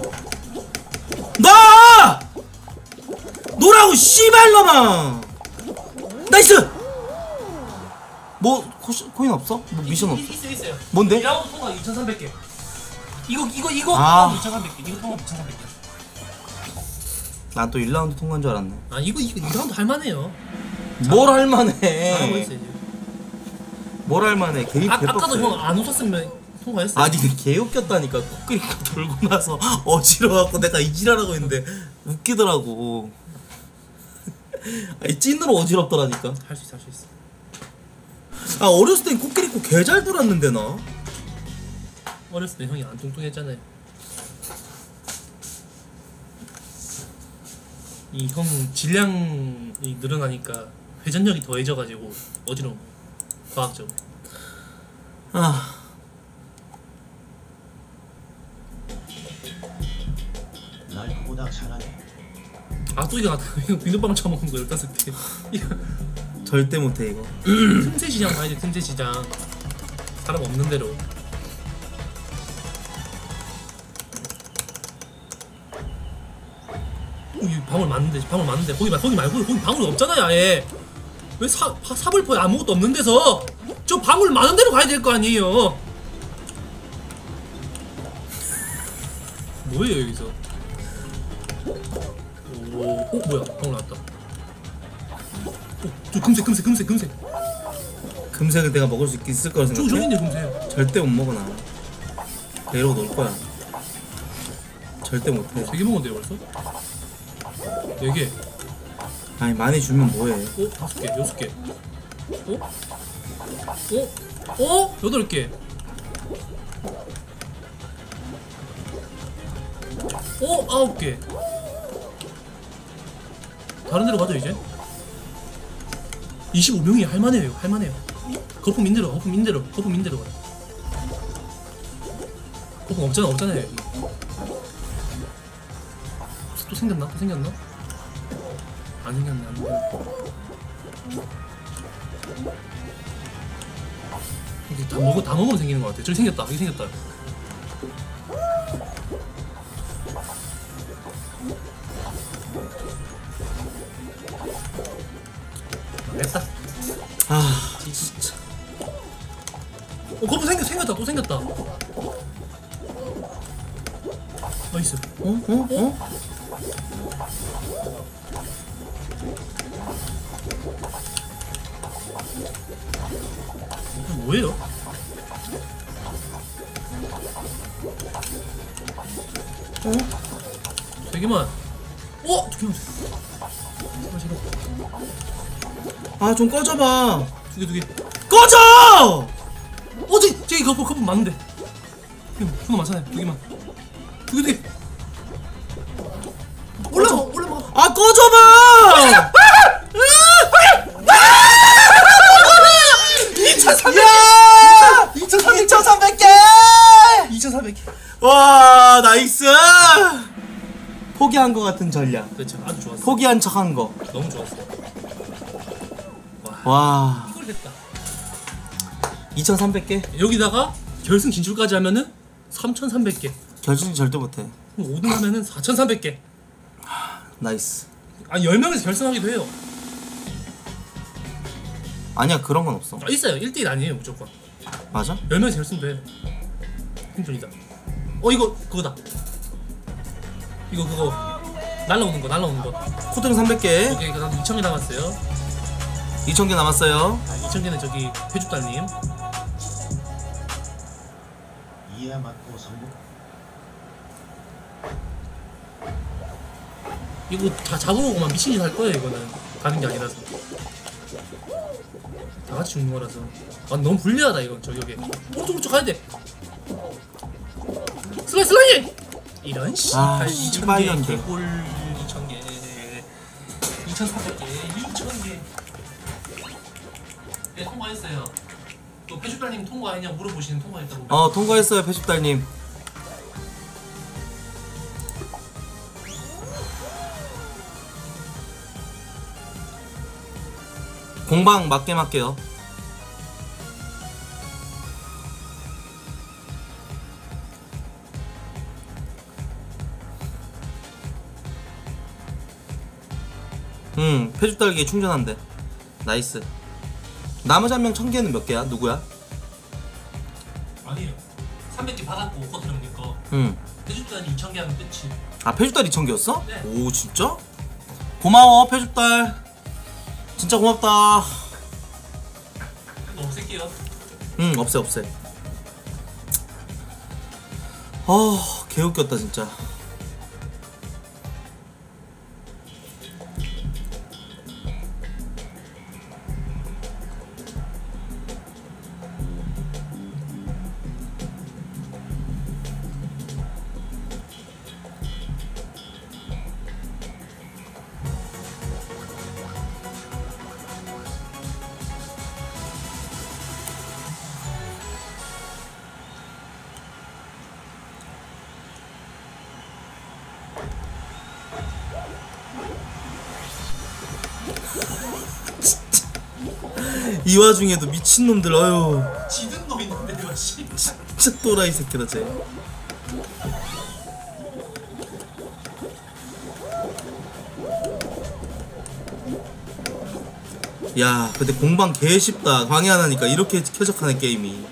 나! 노라고 씨발놈아! 나이스! 뭐 코인 없어? 뭐 미션 없어? 있어요. 뭔데? 2라운드 통과 2,300개. 이거 아. 통과 2,300개. 이거 통과 2,300개. 난 또 1라운드 통과한 줄 알았네. 아 이거 2라운드 할만해요. 뭘 할만해? 잘하고 있어요. 뭘 할만해? 개입 아까도 형 안 웃었으면 통과했어요. 아니 근데 개 웃겼다니까. 코끼리가 돌고 나서 어지러워갖고 내가 이지랄하고 있는데 웃기더라고. 아니 찐으로 어지럽더라니까. 할 수 있어, 할 수 있어. 아 어렸을 땐 코끼리 코 개 잘 돌았는데 나. 어렸을 때 형이 안 뚱뚱했잖아요. 이 형 질량이 늘어나니까 회전력이 더해져가지고 어지러운 거. 과학적으로. 아 날 그보다 잘하네. 아 또 이거 이거 비눗방울 쳐먹은 거 15개. 이거 절대 못해 이거. 틈새 시장 가야 돼. 틈새 시장. 사람 없는 대로. 이 방울 맞는데 거기 말고 거기 방울이 없잖아요 아예. 왜 사불포에 아무것도 없는 데서 저 방울 많은 데로 가야 될 거 아니에요. 뭐예요 여기서? 오, 뭐야 방울 나왔다. 저 금색. 금색을 내가 먹을 수 있을 거라 저기 생각해? 있네 금색. 절대 못 먹어 나. 이러고 놀 거야. 절대 못해. 3개 먹었는데요 벌써? 4개. 아니 많이 주면 뭐해? 5개, 6개. 어? 8개. 9개. 다른 데로 가죠 이제. 25명이 할만해요. 거품 인대로 가요. 거품 없잖아요 여기. 또 생겼나? 안 생겼네. 이게 다 먹으면 생기는 것 같아. 저기 생겼다. 여기 생겼다. 됐다. 아 진짜. 거품 생겼다. 또 생겼다. 나이스. 어? 이거 뭐예요? 세 개만. 2개만 줘. 제발. 아 좀 꺼져봐. 2개. 꺼져! 저기 거품 많은데. 존나 많잖아요. 2개만. 2개. 올라가. 아 꺼져봐! 2,300개! 2,400개. 와 나이스! 포기한 거 같은 전략. 그렇죠. 아주 좋았어. 포기한 척한 거. 너무 좋았어. 와 이걸 했다. 2,300개? 여기다가 결승 진출까지 하면은 3,300개. 결승 절대 못해. 5등 하면은 4,300개. 나이스. 아 10명에서 결승하기도 해요. 아니야 그런 건 없어. 있어요. 1대1 아니에요 무조건. 맞아? 10명에서 결승도 해. 생존이다. 이거 그거다. 이거 그거 날라오는 거. 코드는 300개. 오케이 그다음 2,000개 남았어요. 2,000개 남았어요. 2,000개는 저기 회죽달님. 이해야 맞고 성공. 이거 다 잡으러고만 미친 짓 할 거예요 이거는. 가는 게 아니라서. 다 같이 죽는 거라서. 아 너무 불리하다 이건 저격에. 오른쪽 가야 돼. 슬라이! 이런 씨. 아, 2,000개 씨발년들. 개골 2,000개 2,400개 2,000개. 네, 통과했어요. 또 패주달님 통과했냐 물어보시는 통과했다고. 통과했어요 패줍달님. 공방 맞게 맞게요. 패줍달기 충전한대. 나이스. 나머지 한 명 1000개는 몇 개야? 누구야? 아니에요. 300개 받았고 커트럼님 거. 응. 패주달님 2,000개 하면 끝이. 아 패줍달 2000개였어? 네. 오 진짜? 고마워 패줍달. 진짜 고맙다. 이거 없앨게요. 없애. 개웃겼다 진짜. 이 와중에도 미친놈들 어휴 지든 놈 있는데 이거 씨. 진짜 또라이 새끼다 쟤. 야 근데 공방 개 쉽다. 방해 안 하니까 이렇게 쾌적하네 게임이.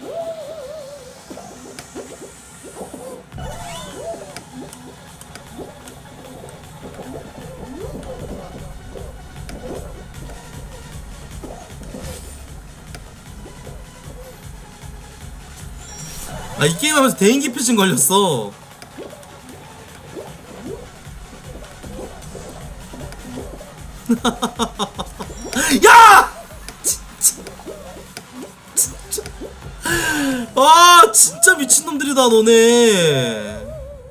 아 이 게임 하면서 대인기 피신 걸렸어. 야! 진짜 아 진짜 미친놈들이다 너네.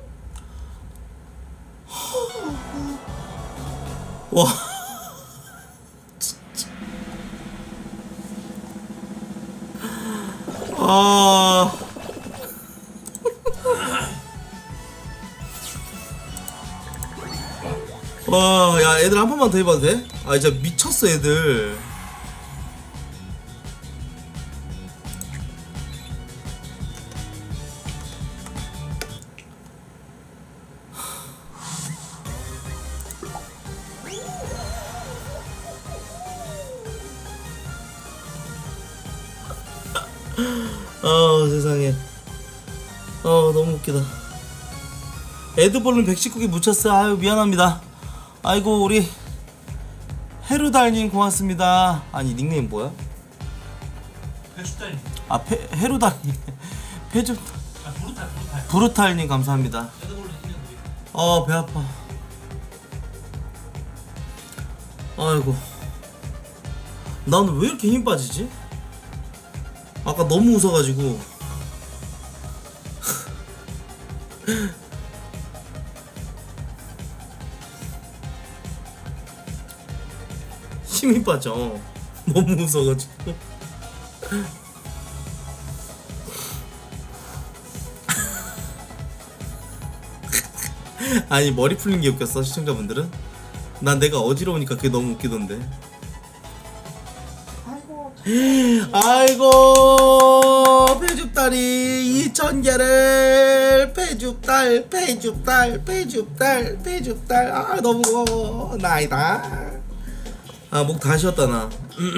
와 진짜 아 와, 야, 애들 한 번만 더 해봐도 돼? 아, 진짜 미쳤어, 애들. 세상에. 너무 웃기다. 애드볼은 119개 묻혔어. 아유, 미안합니다. 아이고 우리 헤루달님 고맙습니다. 아니 닉네임 뭐야? 패주달님. 아 헤루달님 패주 아 부르탈. 브루탈님 감사합니다. 배 아파. 아이고 나는 왜 이렇게 힘 빠지지? 아까 너무 웃어가지고. 힘이 빠져. 너무 웃어가지고. 아니 머리 풀린 게 웃겼어 시청자분들은? 난 내가 어지러우니까 그게 너무 웃기던데. 아이고 배줍달이 2000개를 배줍달 아 너무 고마워. 나이다. 아 목 다 쉬었다 나.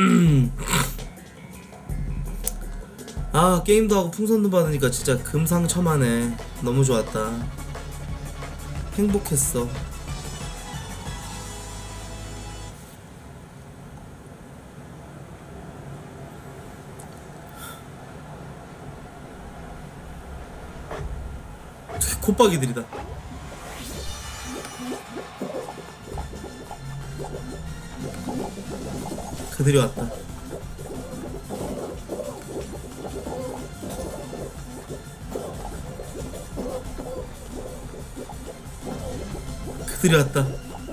아 게임도 하고 풍선도 받으니까 진짜 금상첨화네. 너무 좋았다. 행복했어. 콧박이들이다. 그들이 왔다. 그들이 왔다.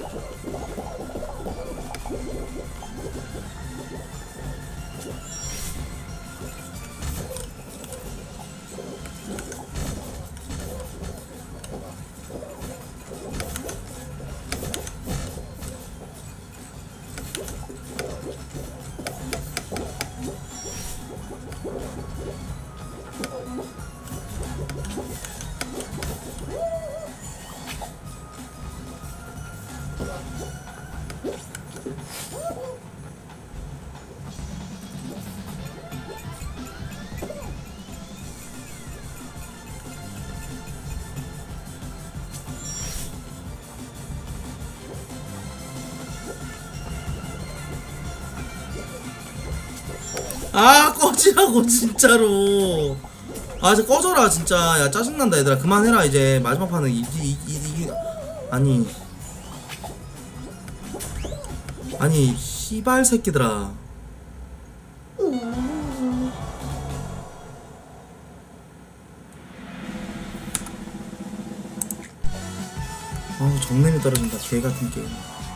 아 꺼지라고 진짜로. 아 진짜 꺼져라 진짜. 야 짜증난다 얘들아. 그만해라 이제. 마지막 판은 아니 씨발 새끼들아. 아우 정냄이 떨어진다 개같은 게임.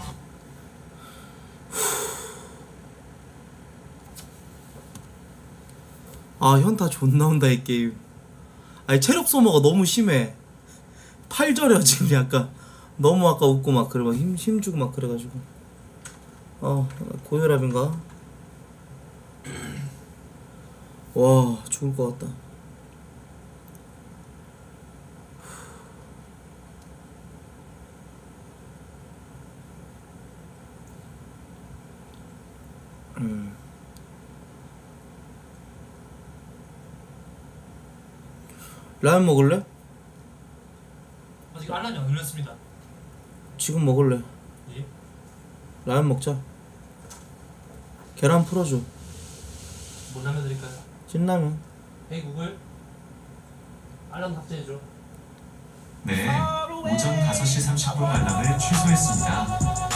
아 현타 존나 온다 이 게임. 아니 체력 소모가 너무 심해. 팔 저려 지금 약간. 너무 아까 웃고 막 그래 막 힘주고 막 그래가지고. 고혈압인가? 와 죽을 것 같다. 라면 먹을래? 아직 알람이 안 울렸습니다. 지금 먹을래? 예? 라면 먹자. 계란 풀어줘. 뭐 라면 드릴까요? 찐라면. 헤이 구글 알람 탑재해줘. 네, 오전 5시 30분 알람을 취소했습니다.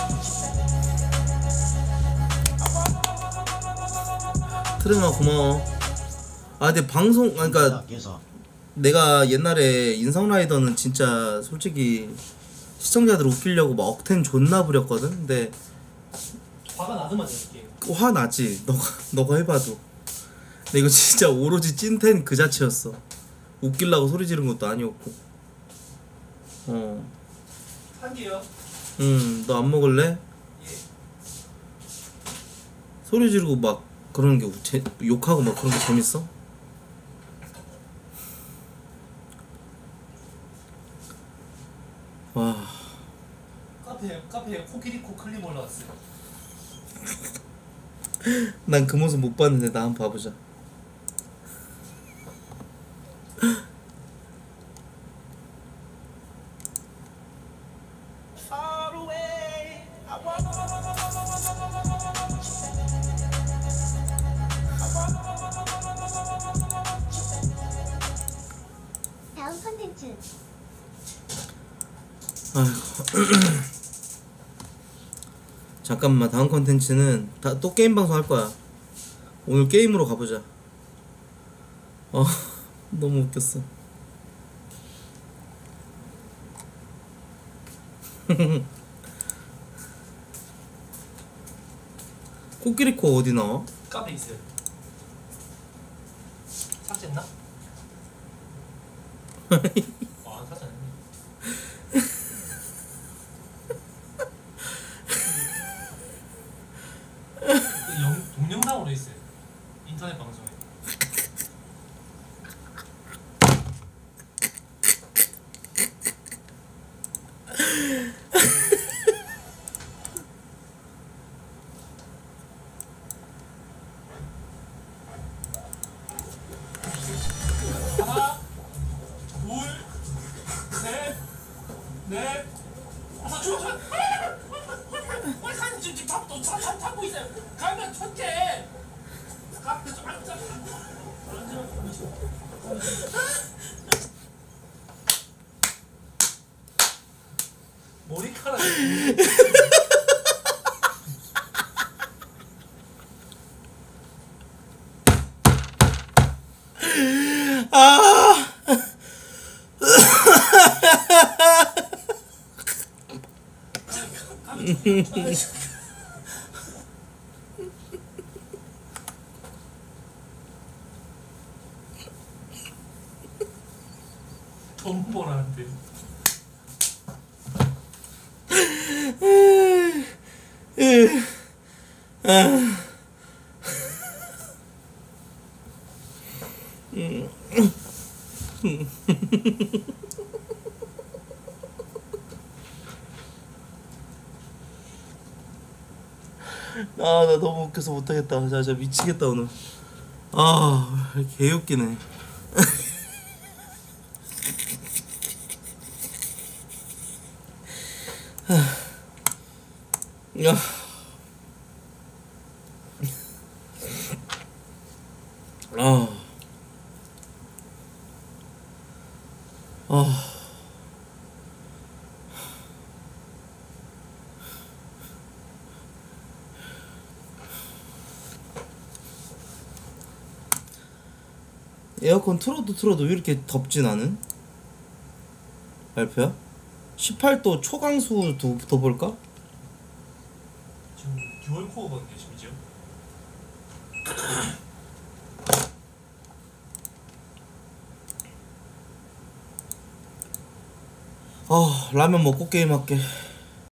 트레마 고마워. 아 근데 방송 그러니까 내가 옛날에 인성라이더는 진짜 솔직히 시청자들 웃기려고 막 억텐 존나 부렸거든. 근데 화가 나더만 이렇게. 화 나지. 너가 해봐도. 근데 이거 진짜 오로지 찐텐 그 자체였어. 웃기려고 소리 지른 것도 아니었고. 한 개요. 너 안 먹을래? 예. 소리 지르고 막 그러는 게 욕하고 막 그런 게 재밌어? 와. 카페에 코끼리코 클립 올라왔어요. 난 그 모습 못 봤는데 나 한번 봐보자. 다음 컨텐츠. 아이고. 잠깐만 다음 컨텐츠는 또 게임 방송 할 거야. 오늘 게임으로 가보자. 너무 웃겼어. 코끼리코 어디 나와? 카페 있어요. 삭제했나? 아 삭제 안 했네. 동영상으로 있어요. 인터넷 방송에. 하나, 둘, 셋, 넷, 다섯, 저. 우리 사진 지금 잡고 있어요. 가면 첫째. 앞에서 앉아. 머리카락. 아. 돈 벌었는데. 아, 나 너무 웃겨서 못하겠다. 자, 미치겠다 오늘. 아, 개웃기네. 야. 아. 아. 에어컨 틀어도 왜 이렇게 덥지 나는? 발표야? 18도 초강수 더 볼까? 지금 듀얼 코어거든요, 심지어. 아, 라면 먹고 게임할게.